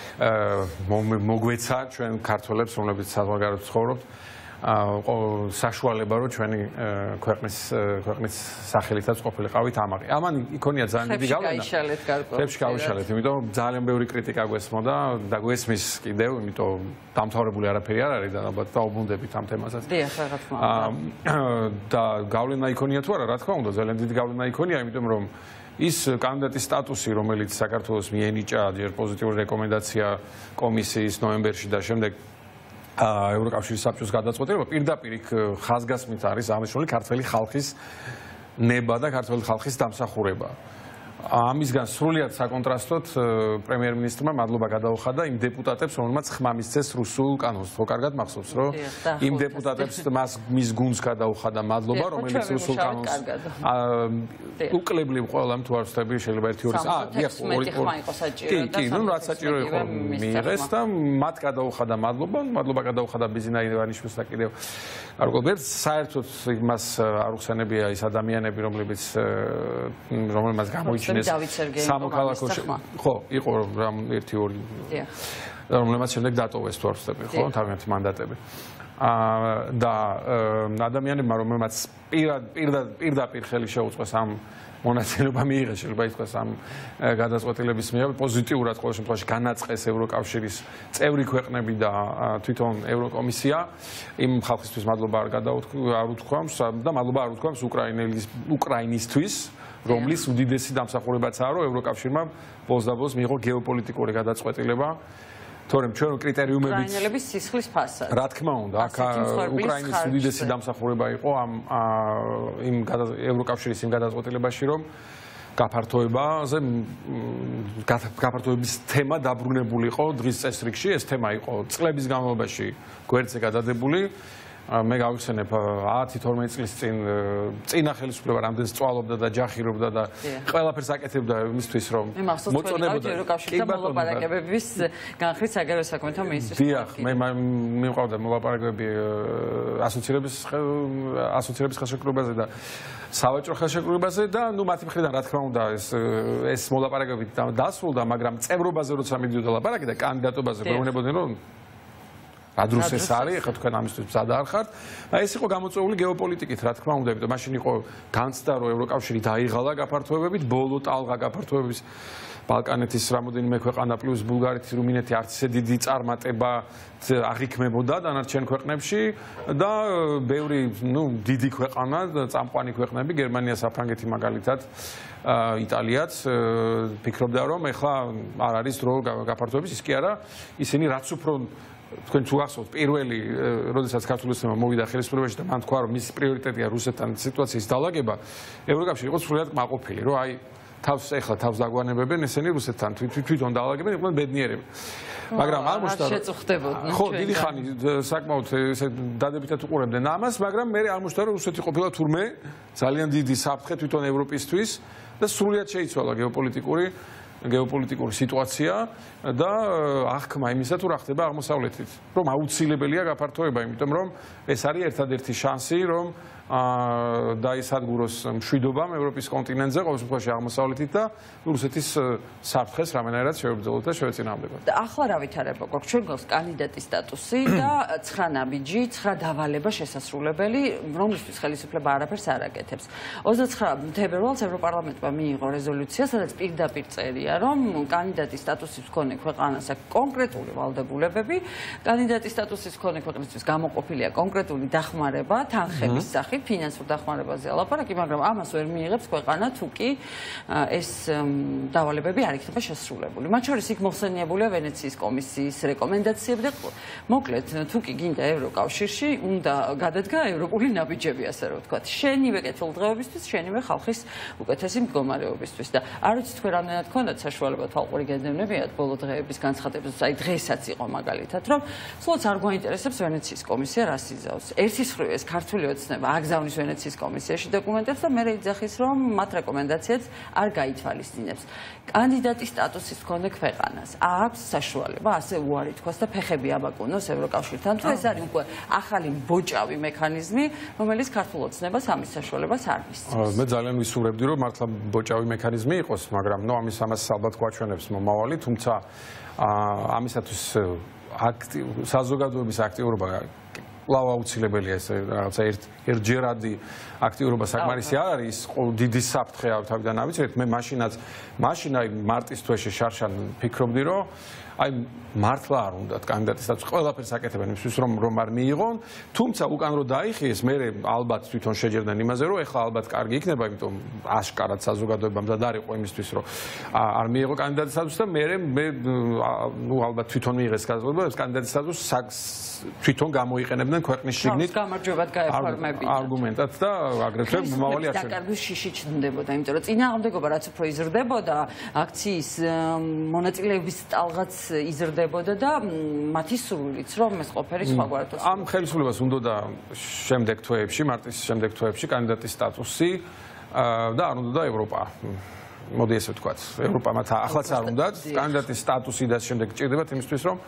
მოგვეცა ჩვენ ქართველებს, რომლებიც საზღვარგარეთ ცხოვრობთ, საშუალება, რომ ჩვენი ქვეყნის ქვეყნის სახელითაც ყოფილიყავით ამაყი. ამან იქონია ძალიან დიდი გავლენა. ხებში გავიშალეთ, იმიტომ ძალიან ბევრი კრიტიკა გვესმოდა და გვესმის კიდევ, იმიტომ დამთავრებული არაფერი არ არის და ალბათ დაუბრუნდებით ამ თემასაც. დიახ, რა თქმა უნდა. და გავლენა იქონია თუ არა, რა თქმა უნდა, ძალიან დიდი გავლენა იქონია, იმიტომ რომ ის კანდიდატის სტატუსი, რომელიც საქართველოს მიენიჭა ჯერ პოზიტიური რეკომენდაცია კომისიის ნოემბერში და შემდეგ ევროკავშირის საბჭოს გადაწყვეტილება პირდაპირ იქ ხაზგასმით არის აღნიშნული ქართველი ხალხის ნება და ქართველი ხალხის დამსახურება. ამისგან სრულიად საკონტრასტოდ პრემიერ-მინისტრმა მადლობა გადაუხადა იმ დეპუტატებს, რომელმაც ხმა მისცეს რუსულ კანონს. ხო, კარგად მახსოვს, რომ იმ დეპუტატებს მას მის გუნდს გადაუხადა მადლობა, რომელიც რუსულ კანონს უკლებლივ ყველამ თუ არ ვსწრები, შეიძლება ერთი ორი აა, დიახ, ორი ხმა იყო საჭირო და კი, ნუ რაც საჭირო იყო მიიღეს და მათ გადაუხადა მადლობა, მადლობა გადაუხადა ბიზნა ივანიშვილს და კიდევ არგობერტს საერთოდ იმას არ უხსენებია ის ადამიანები, რომლებიც რომელმაც გამოიჩინეს სამოქალაქოში ხო იყო რამ ერთი ორი რომელმაც შემდეგ დატოვეს თუ არ ვსწრები ხო თავიანთი მანდატები და ადამიანებმა რომელმაც პირდაპირ ხელი შეუწყეს ამ მონაწილეობა მიიღეს შეიძლება ითქვას ამ გადაწყვეტილების მიერ პოზიტიურად ყოველ შემთხვევაში განაწყეს ევროკავშირის წევრი ქვეყნები და თვითონ ევროკომისია იმ ხალხისთვის მადლობა არ გადაუთქვამს და მადლობა არ უთქვამს უკრაინელის უკრაინისთვის რომლის უდიდესი დამსახურებაცაა რომ ევროკავშირმა ბოლოს და ბოლოს მიიღო გეოპოლიტიკური გადაწყვეტილება თორემ ჩვენ კრიტერიუმებით უკრაინელების სისხლის ფასად რა თქმა უნდა აქ უკრაინის უდიდესი დამსახურება იყო ამ იმ ევროკავშირის იმ გადაწყვეტილებაში რომ გაფართოებაზე გაფართოების თემა დაბრუნებული იყო დღის წესრიგში ეს თემა იყო წლების განმავლობაში გვერდზე გადადებული მე გავიხსენებ ათი თორმეტი წლის წინ წინა ხელისუფლება რამდენს წვალობდა და ჯახირობდა და ყველაფერს აკეთებდა იმისთვის რომ მოწონებოდა ევროკავშირის მოლაპარაკებების განხრით საგარეო საქმეთა მინისტრის დიახ მე მივყავდა მოლაპარაკებები ასოცირების ასოცირების ხელშეკრულებაზე და სავაჭრო ხელშეკრულებაზე და ნუ მათი მხრიდან რა თქმა უნდა ეს ეს მოლაპარაკებები დასრულდა მაგრამ წევრობაზე როცა მიდიოდა ლაპარაკი და კანდიდატობაზე გვეუბნებოდნენ რომ ადრუს ეს არის, ეხლა თქვენ ამისთვის მზად არ ხართ. აი ეს იყო გამოწვეული გეოპოლიტიკით, რა თქმა უნდა, იმიტომ მაშინ იყო განცდა, რომ ევროკავშირი დაიღალა გაფართოებებით, ბოლო ტალღა გაფართოების ბალკანეთის რამოდენიმე ქვეყანა პლუს ბულგარეთი, რუმინეთი არც ისე დიდი წარმატება აღიქმებოდა დანარჩენ ქვეყნებში და ბევრი, ნუ, დიდი ქვეყანა, წამყვანი ქვეყნები, გერმანია, საფრანგეთი მაგალითად, იტალიაც ფიქრობდა, რომ ეხლა არ არის დრო გაფართოების, ის კი არა, ისინი რაც უფრო თქვენ თუ ახსოვთ პირველი როდესაც ქართულისმა მოვიდა ხელისუფლებაში და მან თქვა რომ მისი პრიორიტეტია რუსეთთან სიტუაციის დალაგება ევროკავშირი იყო სრულიად კმაყოფილი რომ აი თავს ეხლა თავს დაგვანებებენ ესენი რუსეთთან თვითონ დალაგებენ იყვნენ ბედნიერები მაგრამ არ მოხდა შეწუხდებოდნენ ხო დიდი ხანი საკმაოდ ესე დადებითად უყურებდნენ ამას მაგრამ მე არ მოხდა რომ რუსეთი ყოფილა თურმე ძალიან დიდი საფრთხე თვითონ ევროპისთვის და სრულიად შეიცვალა გეოპოლიტიკური გეოპოლიტიკური სიტუაცია და აღქმა იმისა თუ რა ხდება აღმოსავლეთით რომ აუცილებელია გაფართოება იმიტომ რომ ეს არის ერთადერთი შანსი რომ დაისადგუროს მშვიდობამ ევროპის კონტინენტზე, ყოველ შემთხვევაში აღმოსავლეთით და რუსეთის საფრთხეს რამენერად შევებრძოლოთ და შევეწინააღმდეგოთ. და ახლა რა ვითარება გვაქვს? ჩვენ გვაქვს კანდიდატის სტატუსი და ცხრა ნაბიჯი, ცხრა დავალება შესასრულებელი, რომლისთვის ხელისუფლება არაფერს არ აკეთებს. ოცდაცხრა თებერვალს ევროპარლამენტმა მიიღო რეზოლუცია, სადაც პირდაპირ წერია, რომ კანდიდატის სტატუსის მქონე ქვეყანას აქვს კონკრეტული ვალდებულებები, კანდიდატის სტატუსის მქონე ქვეყნისთვის გამოყოფილია კონკრეტული დახმარება, თანხების სახით, ფინანსურ დახმარებაზე ალაპარაკი, მაგრამ ამას ვერ მიიღებს ქვეყანა თუ კი ეს დავალებები არ იქნება შესრულებული. მათ შორის იქ მოხსენიებულია ვენეციის კომისიის რეკომენდაციები და მოკლედ თუ კი გინდა ევროკავშირში, უნდა გადადგა ევროპული ნაბიჯები, ასე რომ ვთქვათ, შენივე კეთილდღეობისთვის, შენივე ხალხის უკეთესი მდგომარეობისთვის და არ ვიცი თქვენ რამდენად გქონდათ საშუალება თვალყური გეძებნებიათ ბოლო დღეების განცხადებას, აი დღესაც იყო მაგალითად, რომ სულაც არ გვაინტერესებს ვენეციის კომისია რას იზავს. ერთის მხრივ ეს ქართული ოცნება აგზავნის ვენეციის კომისიაში დოკუმენტებს და მე ეძახის, რომ მათ რეკომენდაციაც არ გაითვალისწინებს. კანდიდატის სტატუსის მქონე ქვეყანას აქვს საშუალება ასე უარი თქვას და ფეხები აბაკუნოს ევროკავშირთან, თუ ეს არის უკვე ახალი ბოჭავი მექანიზმი, რომელიც ქართულ ოცნებას ამის საშუალებას არ მისცემს. მე ძალიან ვისურვებდი, რომ მართლა ბოჭავი მექანიზმი იყოს, მაგრამ ნუ ამის ამას ალბათ გვაჩვენებს მომავალი, თუმცა ამისათვის საზოგადოების აქტიურობა კვლავ აუცილებელია, ეს რაღაცა ერთჯერადი აქტიურობა საკმარისი არ არის, დიდი საფრთხე თავიდან ავიცეთ. მე მაშინაც მაშინ აი მარტის თვეში შარშან ფიქრობდი, რომ აი მართლა არ უნდათ კანდიდატის სტატუსი, ყველაფერს აკეთებენ იმისთვის, რომ რომ არ მიიღონ, თუმცა უკან რო დაიხიეს, მე ალბათ თვითონ შეჯერდნენ იმაზე, რომ ეხლა ალბათ კარგი იქნება, იმიტომ აშკარად საზოგადოებამ დადარიყო იმისთვის, რომ არ მიიღო კანდიდატის სტატუსი და მე მე ნუ ალბათ თვითონ მიიღეს განსხვავება, ეს კანდიდატის სტატუსი თვითონ გამოიყენებდნენ ქვეყნის შიგნით გამარჯვებად გაეფორმებინათ არგუმენტად და აგრეთვე მომავალი არჩევნები. დაკარგვის შიში ჩნდებოდა, იმიტომ რომ წინააღმდეგობა რაც უფრო იზრდებოდა, აქციის მონაწილეების ტალღაც იზრდებოდა და მათი სურვილიც რომ ეს ყოფერი სხვაგვარად ამ ხელისუფლებას უნდოდა შემდეგ თვეებში, მარტის შემდეგ თვეებში კანდიდატის სტატუსი და არ უნდოდა ევროპა. მოდი ესე ვთქვათ, ევროპა მათ ახლაც არ უნდათ კანდიდატის სტატუსი და შემდეგ ჭირდებათ იმისთვის რომ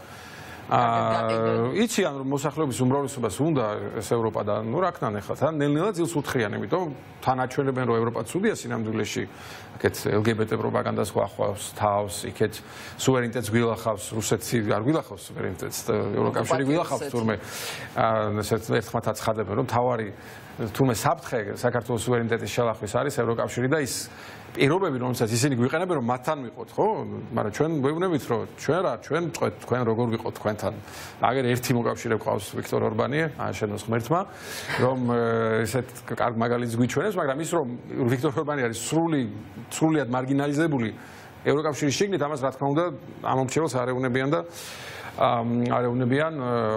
იციან რომ მოსახლეობის უმრავლესობას უნდა ეს ევროპა და ნუ რა ქნან ახლა თან ნელ-ნელა ძილს უთხრიან, იმიტომ თან აჩვენებენ რომ ევროპა ცუდია სინამდვილეში, აქეთ ელ გი ბე ტე პროპაგანდას გვახვავს თავს, იქეთ სუვერენიტეტს გვილახავს, რუსეთი არ გვილახავს სუვერენიტეტს, ევროკავშირი გვილახავს თურმე ესეთ ერთხმათ აცხადებენ რომ თავარი თურმე საფრთხე საქართველოს სუვერენიტეტის შელახვის არის ევროკავშირი და ის პირობები რომელსაც ისინი გვიყენებენ რომ მათთან ვიყოთ, ხო? მაგრამ ჩვენ გვეუბნებით რომ ჩვენ რა, ჩვენ წვეთ თქვენ როგორ ვიყოთ თქვენთან. აგერ ერთი მოკავშირე გყავს ვიქტორ ორბანი, შენოს ღმერთმა, რომ ესეთ კარგ მაგალითს გვიჩვენებს, მაგრამ ის რომ ვიქტორ ორბანი არის სრული სრულიად მარგინალიზებული ევროკავშირის შიგნით, ამას რა თქმა უნდა ამ მომრჩეველს არ ეუბნებიან და არ ეუბნებიან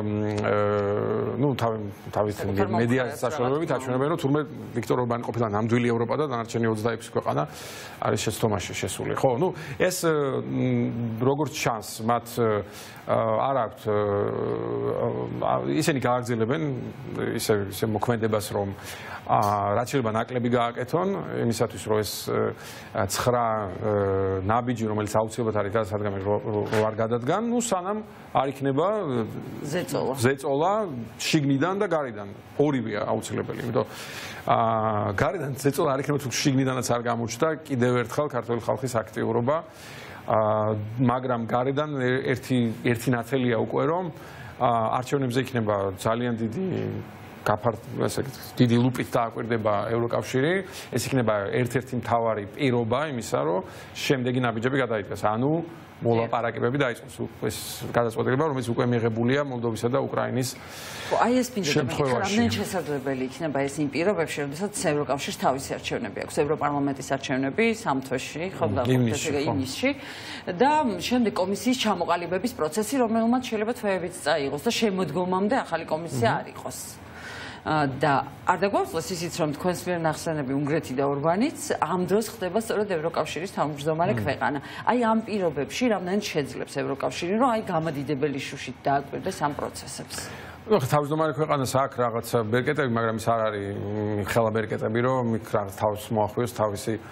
ნუ თავის მედიას საშუალებებით აჩვენებენ რომ თურმე ვიქტორ ორბანი ყოფილა ნამდვილი ევროპა და დანარჩენი ოცდაექვსი ქვეყანა არის შეცდომაში შესული. ხო, ნუ ეს როგორც ჩანს, მათ არ აქვთ ისინი გააგრძელებენ ისე ისე მოქმედებას რომ რაც შეიძლება ნაკლები გააკეთონ იმისათვის რომ ეს ცხრა ნაბიჯი რომელიც აუცილებლად არის გადასადგამი რო არ გადადგან, ნუ სანამ არ იქნება ზეწოლა ზეწოლა შიგნიდან და გარედან ორივეა აუცილებელი, იმიტომ აა გარედან ზეწოლა არ იქნება თუ შიგნიდანაც არ გამოჩნდა კიდევ ერთხელ ქართული ხალხის აქტიურობა, აა მაგრამ გარედან ერთი ერთი ნათელია უკვე რომ არჩევნებზე იქნება ძალიან დიდი გაფართ ესე დიდი ლუპით დააკვირდება ევროკავშირი, ეს იქნება ერთ-ერთი მთავარი პირობა იმისა, რომ შემდეგი ნაბიჯები გადაიდგას, ანუ მოლაპარაკებები დაიწყოს. ეს გადაწყვეტილება, რომელიც უკვე მიღებულია მოლდოვისა და უკრაინის აი ეს პირობები რამდენ შესაძლებელი იქნება ეს იმ პირობებში, როდესაც ევროკავშირს თავისი არჩევნები აქვს, ევროპარლამენტის არჩევნები სამ თვეში, ხო და ივნისში და შემდეგ კომისიის ჩამოყალიბების პროცესი, რომელმაც შეიძლება თვეებიც წაიღოს და შემოდგომამდე ახალი კომისია არ იყოს. და არ დაგვაძლევს ისიც რომ თქვენს მიერ ნახსენები უნგრეთი და ორბანიც ამ დროს ხდება სწორედ ევროკავშირის თავმჯდომარე ქვეყანა. აი ამ პირობებში რამდენად შეძლებს ევროკავშირი რომ აი გამადიდებელი შუშით დააკვირდეს ამ პროცესებს. ნუ თავმჯდომარე ქვეყანას აქვს რაღაცა ბერკეტები, მაგრამ ის არ არის ხელა ბერკეტები, რომ იქ რაღაც თავს მოახვიოს თავისი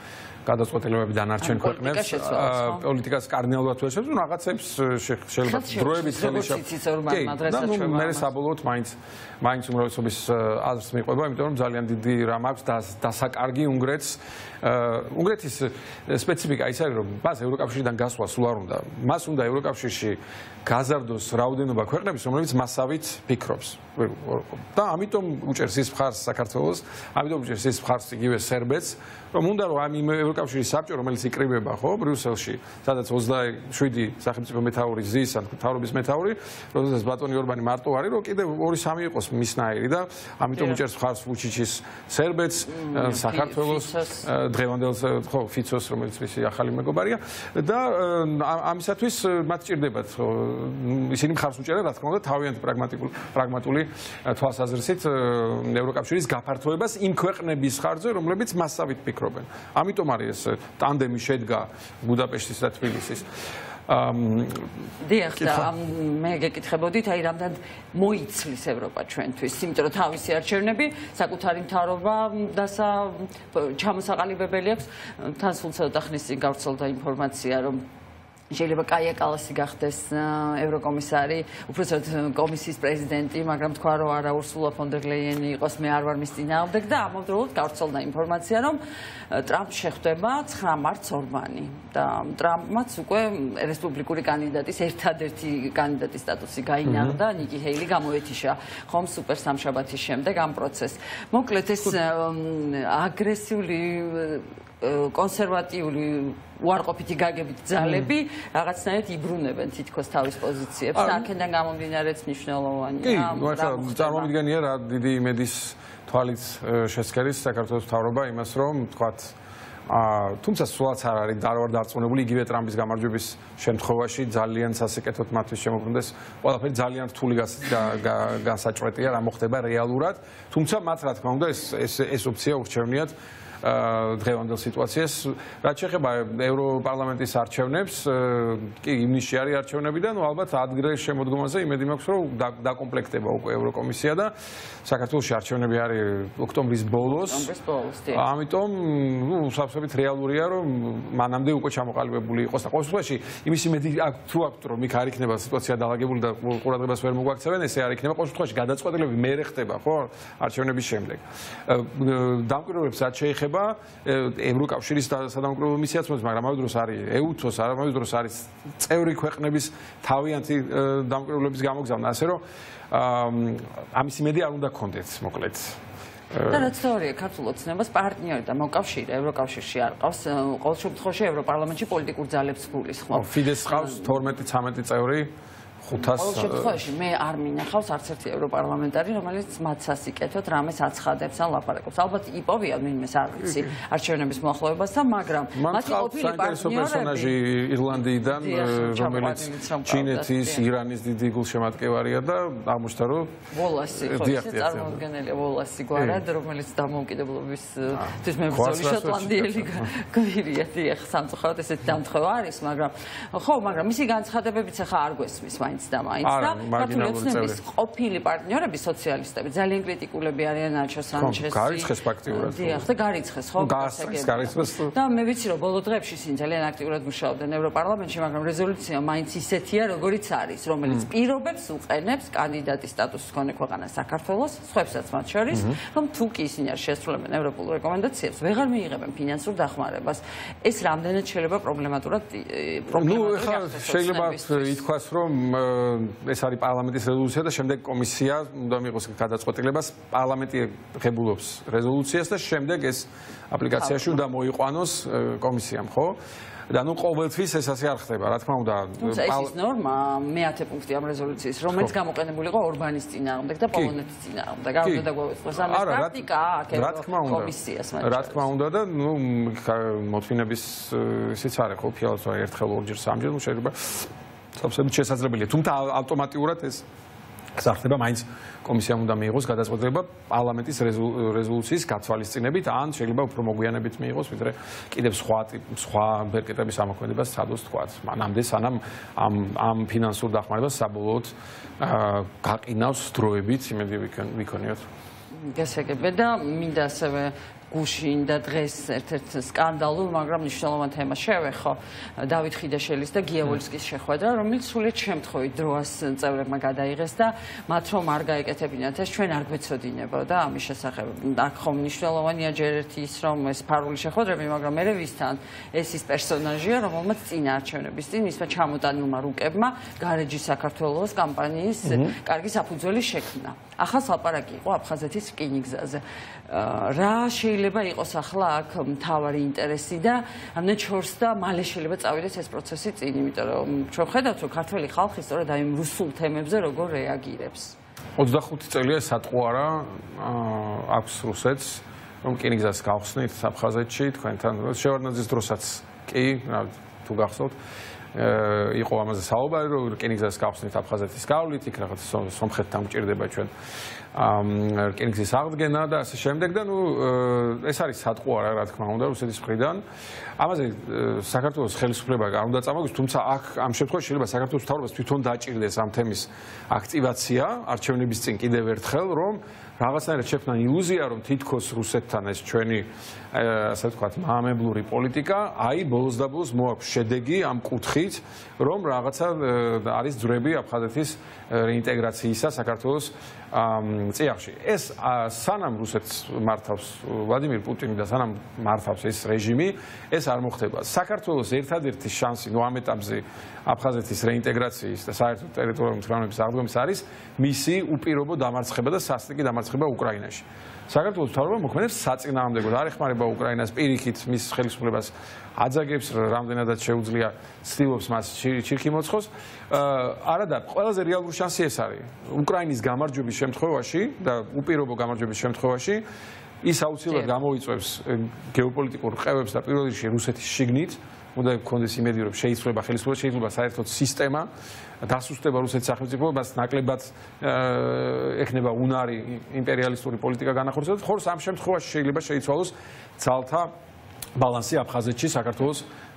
გადაწყვეტილებები დანარჩენ ქვეყნებს პოლიტიკას კარდინალურად თუ ესებს რაღაცებს შეიძლება დროებით ხელი შეფერდო მე საბოლოოდ მაინც მაინც უმრავლესობის აზრს მიყვება იმიტომ რომ ძალიან დიდი რამ აქვს დასაკარგი უნგრეთს უნგრეთის სპეციფიკა ის არის რომ მას ევროკავშირიდან გასვლა სულ არ უნდა მას უნდა ევროკავშირში გაზარდოს რაოდენობა ქვეყნების რომელიც მასავით ფიქრობს და ამიტომ უჭერს ის მხარს საქართველოს ამიტომ უჭერს ის მხარს იგივე სერბეთს რომ უნდა რომ ამ ევროკავშირის საბჭო რომელიც იკრიბება ხო ბრიუსელში სადაც ოცდაშვიდი სახელმწიფო მეთაური ზის ან მთავრობის მეთაური როდესაც ბატონი ორბანი მარტო არის რომ კიდევ ორი სამი იყოს მისნაირი და ამიტომ უჭერს მხარს ვუჩიჩის სერბეთს საქართველოს დღევანდელ ხო ფიცოს რომელიც მისი ახალი მეგობარია და ამისათვის მათ ჭირდებათ ისინი მხარს უჭერენ რა თქმა უნდა თავიანთი პრაგმატიკული პრაგმატული თვალსაზრისით ევროკავშირის გაფართოებას იმ ქვეყნების ხარჯზე რომლებიც მასავით ფიქრობენ ამიტომ არის ეს ტანდემი შედგა ბუდაპეშტის და თბილისის დიახ და მე გეკითხებოდით აი რამდენად მოიცლის ევროპა ჩვენთვის იმიტომ რომ თავისი არჩევნები საკუთარი მთავრობა და ჩამოსაყალიბებელი აქვს თან სულ ცოტა ხნის წინ გავრცელდა ინფორმაცია რომ შეიძლება კაია კალასი გახდეს ევროკომისარი, უბრალოდ კომისიის პრეზიდენტი, მაგრამ თქვა რომ არა ურსულა ფონ დერ ლეიენი იყოს, მე არ ვარ მის წინააღმდეგ და ამავდროულად გავრცელდა ინფორმაცია რომ ტრამპს შეხვდება ცხრა მარტს ორბანი და ტრამპმაც უკვე რესპუბლიკური კანდიდატის ერთადერთი კანდიდატის სტატუსი გაინაღდა, ნიკი ჰეილი გამოეთიშა ხომ სუპერ სამშაბათის შემდეგ ამ პროცესს. მოკლედ ეს აგრესიული კონსერვატიული უარყოფითი გაგებით ძალები რაღაცნაირად იბრუნებენ თითქოს თავის პოზიციებს და აქედან გამომდინარეც მნიშვნელოვანია. კი, ახლა წარმოვიდგენია რა დიდი იმედის თვალით შესქერის საქართველოს მთავრობა იმას რომ თქვათ თუმცა სულაც არ არის დარავარ დარწმუნებული იგივე ტრამპის გამარჯვების შემთხვევაში ძალიან სასიკეთოდ მათთვის შემოგვიმდეს ყველაფერი ძალიან რთული განსაჭრეტია რა მოხდება რეალურად თუმცა მათ რა თქმა უნდა ეს ეს ოფცია ურჩევნიათ დღევანდელ სიტუაციას რაც შეეხება ევროპარლამენტის არჩევნებს კი ივნისში არის არჩევნები და ნუ ალბათ ადგილ შემოდგომაზე იმედი მაქვს რომ დაკომპლექტება უკვე ევროკომისია და საქართველოში არჩევნები არის ოქტომბრის ბოლოს ამიტომ ნუ საფრთხებით რეალურია რომ მანამდე უკვე ჩამოყალიბებული იყოს და ყოველ შემთხვევაში იმის იმედი თუ აქვს რომ იქ არ იქნება სიტუაცია დაალაგებული და ყურადღებას ვერ მოგვაქცევენ ესე არ იქნება ყოველ შემთხვევაში გადაწყვეტილებები მერე ხდება ხო არჩევნების შემდეგ დამკვირვებლებს რაც შეეხება ევროკავშირის სადამკვირვებლო მისიაც მოდის, მაგრამ ამავე დროს არის ეუთოს, ამავე დროს არის წევრი ქვეყნების თავიანთი დამკვირვებლების გამოგზავნა, ასე რომ ამის იმედი არ უნდა გქონდეთ, მოკლედ. და რაც თეორია ქართულ ოცნებას პარტნიორი და მოკავშირე ევროკავშირში არ ყავს, ყოველ შემთხვევაში ევროპარლამენტში პოლიტიკურ ძალებს გულისხმობ. ფიდესს ყავს თორმეტი ცამეტი წევრი. ხუთას ყოველ შემთხვევაში მე არ მინახავს არც ერთი ევროპარლამენტარი, რომელიც მათ სასიკეთოდ რამეს აცხადებს ან ლაპარაკობს. ალბათ იპოვია ვინმეს არ ვიცი არჩევნების მოახლოებასთან, მაგრამ მათი ყოფილი პერსონაჟი ირლანდიიდან, რომელიც ჩინეთის, ირანის დიდი გულშემატკივარია და აღმოჩნდა რომ ვოლასი ხო ისე წარმოუდგენელია ვოლასი გვარად, რომელიც დამოუკიდებლობის თვის მებრძოლი შოტლანდიელი გვირია, დიახ, სამწუხაროდ ესეთი დამთხევა არის, მაგრამ ხო, მაგრამ მისი განცხადებებიც ახლა არ გვესმის მაინც და მაინც და ქართული ოცნების ყოფილი პარტნიორები სოციალისტები ძალიან კრიტიკულები არიან ნაჩო სანჩესი. გარიცხეს ფაქტიურად. დიახ, და გარიცხეს ხო? გარიცხეს. და მე ვიცი რომ ბოლო დღეებში ისინი ძალიან აქტიურად მუშაობდნენ ევროპარლამენტში, მაგრამ რეზოლუცია მაინც ისეთია, როგორიც არის, რომელიც პირობებს უყენებს კანდიდატის სტატუსის მქონე ქვეყანას საქართველოს, სხვებსაც მათ შორის, რომ თუ კი ისინი არ შეასრულებენ ევროპულ რეკომენდაციებს, ვეღარ მიიღებენ ფინანსურ დახმარებას. ეს რამდენად შეიძლება პრობლემატურად პრობლემატური გახდეს. შეიძლება ითქვას, რომ ეს არის პარლამენტის რეზოლუცია და შემდეგ კომისია უნდა მიიღოს გადაწყვეტილებას პარლამენტი ღებულობს რეზოლუციას და შემდეგ ეს აპლიკაციაში უნდა მოიყვანოს კომისიამ ხო და ნუ ყოველთვის ეს ასე არ ხდება რა თქმა უნდა თუმცა ეს ის ნორმა მეათე პუნქტი ამ რეზოლუციის რომელიც გამოყენებული იყო ორბანის წინააღმდეგ და პოლონეთის წინააღმდეგ არ უნდა დაგვეწყოს ამ პრაქტიკაა კომისიას რა თქმა უნდა და ნუ მოთმინების ისიც არის ხო ფიალს ერთხელ ორჯერ სამჯერ ნუ შეიძლება absolut შესაძლებელია. თუმცა ავტომატურად ეს ხდება მაინც კომისიამ უნდა მიიღოს გადაწყვეტილება პარლამენტის რეზოლუციის გათვალისწინებით, ან შეიძლება უფრო მოგვიანებით მიიღოს, ვიდრე კიდევ სხვა სხვა ბერკეტების ამოქმედებას სადოს თქვა. მანამდე სანამ ამ ამ ფინანსურ დახმარებას საბოლოოდ გაყინავს დროებით, იმედი ვიქონიოთ. გასაგებია და მინდა ასევე გუშინ და დღეს ერთ-ერთ სკანდალურ, მაგრამ მნიშვნელოვან თემას შევეხო დავით ხიდაშელის და გია ვოლსკის შეხვედრა, რომელიც სულით შემთხვევით დროას წევრებმა გადაიღეს და მათ რომ არ გაეკეთებინათ ეს ჩვენ არ გვეცოდინებოდა ამის შესახებ. აქ ხომ მნიშვნელოვანია ჯერ ერთი ის რომ ეს ფარული შეხვედრები, მაგრამ მე ვისთან ეს ის პერსონაჟია, რომელმაც წინა არჩევნების წინ მისმა ჩამოტანილმა რუკებმა გარეჯი საქართველოს კამპანიის კარგი საფუძველი შექმნა. ახლა ლაპარაკი იყო აფხაზეთის რკინიგზაზე. რა შეიძლება იყოს ახლა აქ მთავარი ინტერესი და ამდენ ჩორს და მალე შეიძლება წავიდეს ეს პროცესი წინ, იმიტომ რომ ჩვენ ხედავთ რომ ქართველი ხალხი სწორედ აი რუსულ თემებზე როგორ რეაგირებს. ოცდახუთი წელია სატყუარა აქვს რუსეთს რომ რკინიგზას გავხსნით აფხაზეთში თქვენთან შევარდნაძის დროსაც კი თუ გახსოვთ იყო ამაზე საუბარი რომ რკინიგზას გავხსნით აფხაზეთის გავლით იქ რაღაც სომხეთთან გვჭირდება ჩვენ რკინიგზის აღდგენა და ასე შემდეგ და ნუ ეს არის სატყუარა რა თქმა უნდა რუსეთის მხრიდან ამაზე საქართველოს ხელისუფლება არ უნდა წამოგვიოს თუმცა აქ ამ შემთხვევაში შეიძლება საქართველოს მთავრობას თვითონ დაჭირდეს ამ თემის აქტივაცია არჩევნების წინ კიდევ ერთხელ რომ რაღაცნაირად შექმნა ილუზია რომ თითქოს რუსეთთან ეს ჩვენი ასე ვთქვათ მაამებლური პოლიტიკა აი ბოლოს და ბოლოს მოაქვს შედეგი ამ კუთხით რომ რაღაცა არის ძვრები აფხაზეთის რეინტეგრაციისა საქართველოს წიაღში ეს სანამ რუსეთს მართავს ვლადიმირ პუტინი და სანამ მართავს ეს რეჟიმი ეს არ მოხდება საქართველოს ერთადერთი შანსი ნუ ამ ეტაპზე აფხაზეთის რეინტეგრაციის და საერთო ტერიტორიული მთლიანობის აღდგომის არის მისი უპირობო დამარცხება და სასტიკი დამარცხება უკრაინაში. საქართველოს მთავრობა მოქმედებს საწინააღმდეგოდ არ ეხმარება უკრაინას პირიქით მის ხელისუფლებას აძაგებს რამდენადაც შეუძლია ცდილობს მას ჩირქი მოცხოს არადა ყველაზე რეალური შანსი ეს არის უკრაინის გამარჯვების შემთხვევაში და უპირობო გამარჯვების შემთხვევაში ის აუცილებლად გამოიწვევს გეოპოლიტიკურ ყევებს და პირველ რიგში რუსეთის შიგნით უნდა გქონდეს იმედი რომ შეიცვლება ხელისუფლება შეიძლება საერთოდ სისტემა დასუსტება რუსეთის სახელმწიფოებას ნაკლებად ექნება უნარი იმპერიალისტური პოლიტიკა განახორციელოს ხორს ამ შემთხვევაში შეიძლება შეიცვალოს ძალთა ბალანსი აფხაზეთში საქართველოს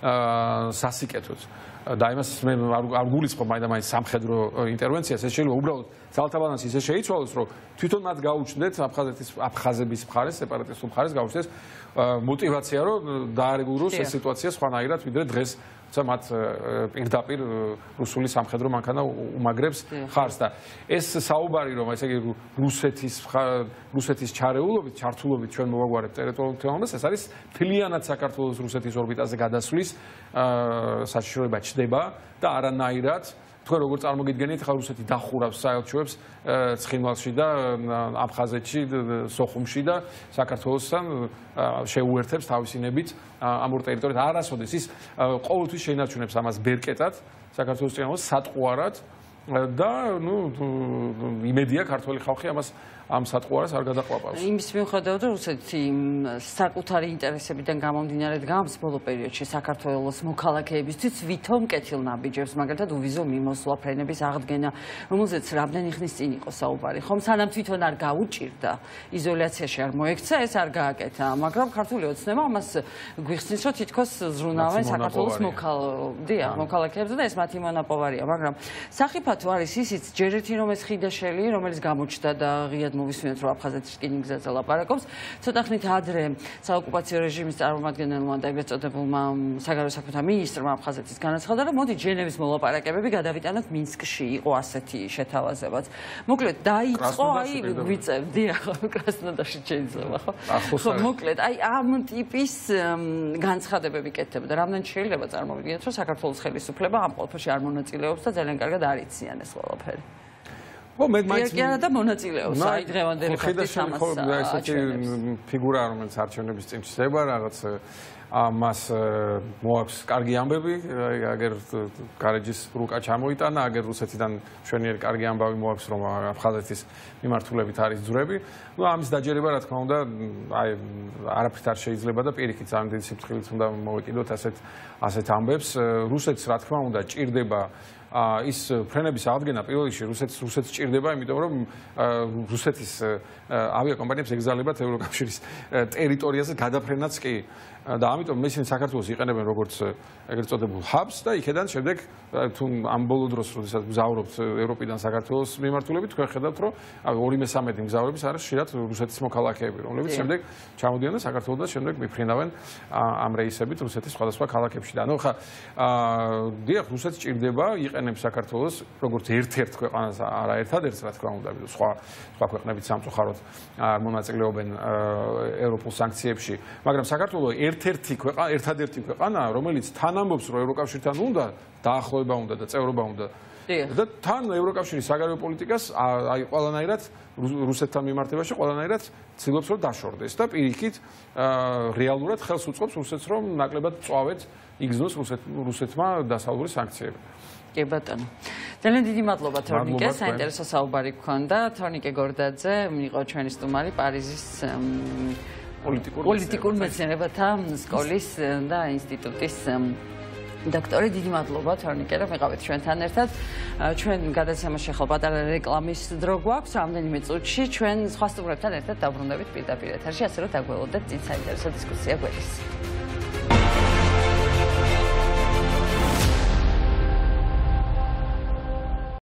სასიკეთოდ და იმას მე არ გულისხმობ მაინდა-მაინც სამხედრო ინტერვენციას ეს შეიძლება უბრალოდ ძალთა ბალანსი ისე შეიცვალოს რომ თვითონ მათ გაუჩნდეთ აფხაზეთის აფხაზების მხარეს სეპარატისტულ მხარეს გაუჩნდეს мотивация რომ დაარეგულიროს ეს სიტუაცია სხვანაირად ვიდრე დღეს თუმცა მათ პირდაპირ რუსული სამხედრო მანქანა უმაგრებს ხარს და ეს საუბარი რომ ესე იგი რუსეთის რუსეთის ჩარეულობით ჩართულობით ჩვენ მოვაგვარებთ ტერიტორიულ თემას ეს არის მთლიანად საქართველოს რუსეთის ორბიტაზე გადასვლის საშიშროება ჩდება და არანაირად თქვენ როგორ წარმოგიდგენით ხა რუსეთი დახურავს საელჩოებს ცხინვალში და აფხაზეთში სოხუმში და საქართველოსთან შეუერთებს თავისინებით ამ ორ ტერიტორიას არასოდეს ის ყოველთვის შეინარჩუნებს ამას ბერკეტად საქართველოს წინააღმდეგ სატყუარად და ნუ იმედია ქართველი ხალხი ამას ამ სატყუარას არ გადაყვაპავს. იმის მიუხედავად რომ რუსეთი საკუთარი ინტერესებიდან გამომდინარე დგამს ბოლო პერიოდში საქართველოს მოქალაქეებისთვის ვითომ კეთილნაბიჯებს, მაგალითად უვიზო მიმოსვლა ფრენების აღდგენა, რომელზეც რამდენი ხნის წინ იყო საუბარი. ხომ სანამ თვითონ არ გაუჭირდა, იზოლაციაში არ მოექცა, ეს არ გააკეთა, მაგრამ ქართული ოცნება ამას გვიხსნის, რომ თითქოს ზრუნავენ საქართველოს მოქალაქეებზე და ეს მათი მონაპოვარია, მაგრამ სახიფათო არის ისიც ჯერ ერთი რომ ეს ხიდაშელი, რომელიც გამოჩნდა და ღიად მოვისმინეთ რომ აფხაზეთის რკინიგზაზე ლაპარაკობს ცოტა ხნით ადრე საოკუპაციო რეჟიმის წარმომადგენელმა და ეგრეთ წოდებულმა საგარეო საქმეთა მინისტრმა აფხაზეთის განაცხადა რომ მოდი ჟენევის მოლაპარაკებები გადავიტანოთ მინსკში იყო ასეთი შეთავაზებაც მოკლედ დაიწყო აი ვიწევდი ახლა კრასნოდარში შეიძლება ხო ხო მოკლედ აი ამ ტიპის განცხადებები კეთდება და რამდენი შეიძლება წარმოვიდგინოთ რომ საქართველოს ხელისუფლება ამ ყველაფერში არ მონაწილეობს და ძალიან კარგად არ იციან ეს ყველაფერი ო მე მაინც კი და მონაწილეობს აი დღევანდელი ფაქტის ამას ხო ესეთი ფიგურა რომელიც არჩევნების წინ ჩდება რაღაც მას მოაქვს კარგი ამბები აგერ გარეჯის რუკა ჩამოიტანა აგერ რუსეთიდან მშვენიერი კარგი ამბავი მოაქვს რომ აფხაზეთის მიმართულებით არის ძვრები ну ამის დაჯერება რა თქმა უნდა აი არაფრით არ შეიძლება და პირიქით ძალიან დიდი სიფრთხილით უნდა მოვეკიდოთ ასეთ ასეთ ამბებს რუსეთს რა თქმა უნდა ჭირდება ის ფრენების აღდგენა პირველ რიგში რუსეთს რუსეთს ჭირდება, იმიტომ რომ რუსეთის ავიაკომპანიებს ეგზალებათ ევროკავშირის ტერიტორიაზე გადაფრენაც კი და ამიტომ ისინი საქართველოს იყენებენ როგორც ეგრეთ წოდებულ hubs და იქედან შემდეგ თუ ამ ბოლო დროს როდესაც მგზავრობთ ევროპიდან საქართველოს მიმართულებით თქვენ ხედავთ რომ ორი მესამედი მგზავრების არის ხშირად რუსეთის მოქალაქეები რომლებიც შემდეგ ჩამოდიან და საქართველოს და შემდეგ მიფრინავენ ამ რეისებით რუსეთის სხვადასხვა ქალაქებში და ანუ ხა დიახ რუსეთი ჭირდება იყენებს საქართველოს როგორც ერთ-ერთ ქვეყანას არა ერთადერთს რა თქმა უნდა სხვა სხვა ქვეყნებით სამწუხაროდ არ მონაწილეობენ ევროპულ სანქციებში მაგრამ საქართველოს ერთ-ერთი ქვეყანა ერთადერთი ქვეყანაა რომელიც თან ამბობს რომ ევროკავშირთან უნდა დაახლოება უნდა და წევრობა უნდა და თან ევროკავშირის საგარეო პოლიტიკას აი ყველანაირად რუსეთთან მიმართებაში ყველანაირად ცდილობს რომ დაშორდეს და პირიქით რეალურად ხელს უწყობს რუსეთს რომ ნაკლებად წვავეთ იგზნოს რუსეთმა დასავლური სანქციები კი ბატონო. ძალიან დიდი მადლობა თორნიკე, საინტერესო საუბარი გქონდა. თორნიკე გორდაძე იყო ჩვენი სტუმარი პარიზის პოლიტიკურ მეცნიერებათა სკოლის და ინსტიტუტის დოქტორი. დიდი მადლობა თორნიკე, რომ იყავით ჩვენთან ერთად. ჩვენ გადაცემაში ახლა პატარა რეკლამის დრო გვაქვს, რამდენიმე წუთში ჩვენ სხვა სტუმრებთან ერთად დავბრუნდებით პირდაპირ ეთერში, ასე რომ დაგველოდეთ წინ საინტერესო დისკუსია გვერდის.